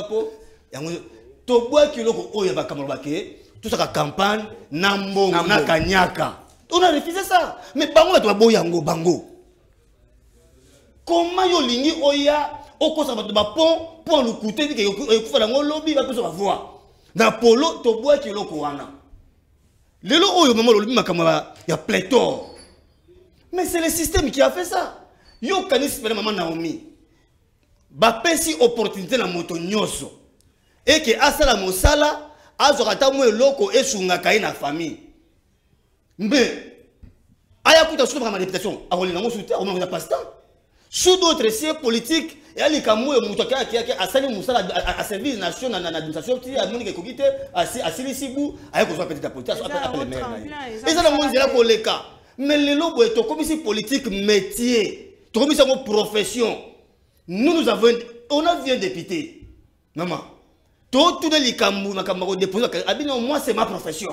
to bois qui loko Oyo ba kamalobake, tout ça campagne, nambo, na kanyaka. On a refusé ça. Mais bango to boyango bango. Comment yo lingi Oya, Oko Sabato ba pont pour le coûter que yo fa la lobby ba peut voir. Na polo to bois qui loko wana. Lelo Oyo maman lobby makamala ya pléthore. Mais c'est le système qui a fait ça. Yo kanis pele maman Naomi. Ba pesi opportunité na moto nyoso. Et que asala mosala azorata mo eloko esunga kai na famille. Mais aya kuta sous ma réputation, a rolé na mo souter, on n'a pas temps. Sous d'autres sièges politiques, et ali kamo e moto ka asali mosala a service nation na administration ti a monique kokite asili sibu aya ko so petite politique après le maire. Et ça na mo nzela ko leka. Mais les lobes est comme si politique métier, comme si c'est profession. Nous avons, on a vu un député. Maman, tout les camous, moi c'est ma profession.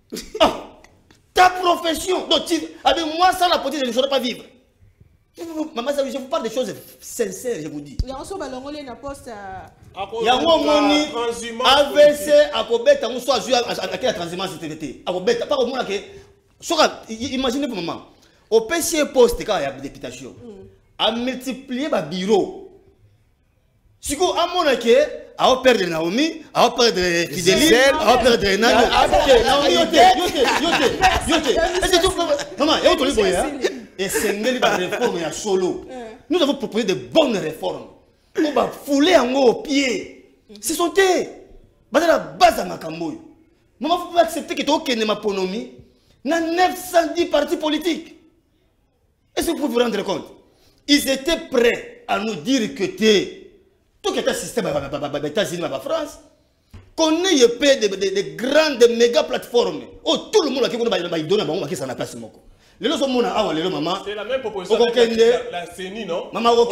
Ta profession. Donc moi sans la politique je ne saurais pas vivre. Maman, je vous parle des choses sincères, je vous dis. Il y a un poste il y a un moment AVC à Kobet, on soit joué à quelle transhumance c'était. À Kobet, pas au moins que. Imaginez pour le moment, au PC poste, quand il y a des députation, à multiplier les bureaux. Si vous avez à perdre Naomi, à perdre Fidélie, à perdre Nano. Maman, il y a autre chose. Et c'est une réforme à solo. Nous avons proposé de bonnes réformes. On va fouler en haut au pied. C'est son thé. C'est la base à Makamboy. Maman, vous pouvez accepter que tu aies une maponomie. Il y a 910 partis politiques. Est-ce que vous pouvez vous rendre compte? Ils étaient prêts à nous dire que tout ce système aux États-Unis, en France, qu'on ait des grandes, des méga plateformes. Oh, tout le monde a donné sa place. C'est la même proposition la CENI, non? Maman, et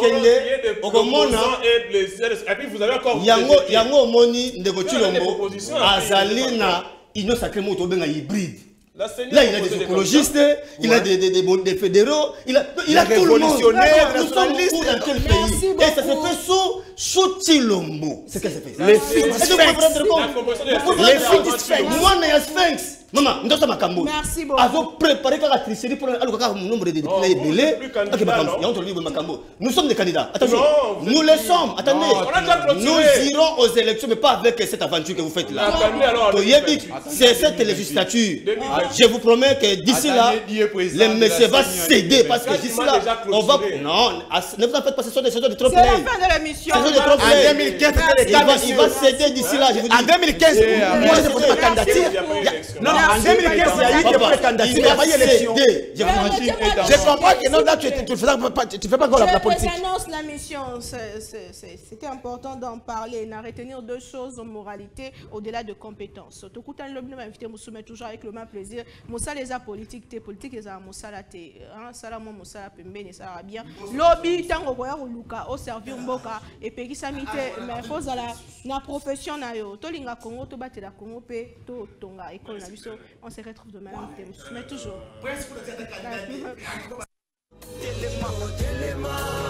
puis vous avez encore Yango Moni, Ndegochilombo, Azalina, il nous sacré moto hybride. Là, il a des écologistes, il a des fédéraux, il a tout le monde. Nous sommes dans quel pays? Et ça se fait sous Chilombo. C'est ce que ça fait. Les filles du Sphinx. Moi, il y a Sphinx. Maman, nous sommes à Cambo. Merci beaucoup. Azo préparé la tricherie pour le nombre de députés belé. Nous sommes des candidats. Attention. Nous le sommes. Attendez. Nous irons aux élections, mais pas avec cette aventure que vous faites là. C'est cette législature. Je vous promets que d'ici là, le monsieur va céder parce que d'ici là, on va. Non, ne vous en faites pas, ce sont des saisons de trop play. C'est la fin de l'émission. En 2015, il va céder d'ici là. En 2015, moi je ne pose pas candidature. Non, en 2015, il y a eu des candidatures, il n'y a pas eu élection. Je comprends que non, là, tu ne fais pas encore la politique. J'annonce la mission. C'était important d'en parler. À retenir deux choses en moralité au-delà de compétences. Tout le temps, l'homme m'a invité, me soumet toujours avec le même plaisir. Moussa les a politique, les a Moussa la té. Salamon Moussa la pembe, ça va bien. Lobby, tango koya uluka, au servir mboka et puis ça mite, mais faut la profession na yo. To linga Congo, to bate la Congo pe, to tonga école na biso. On se retrouve demain, mais toujours.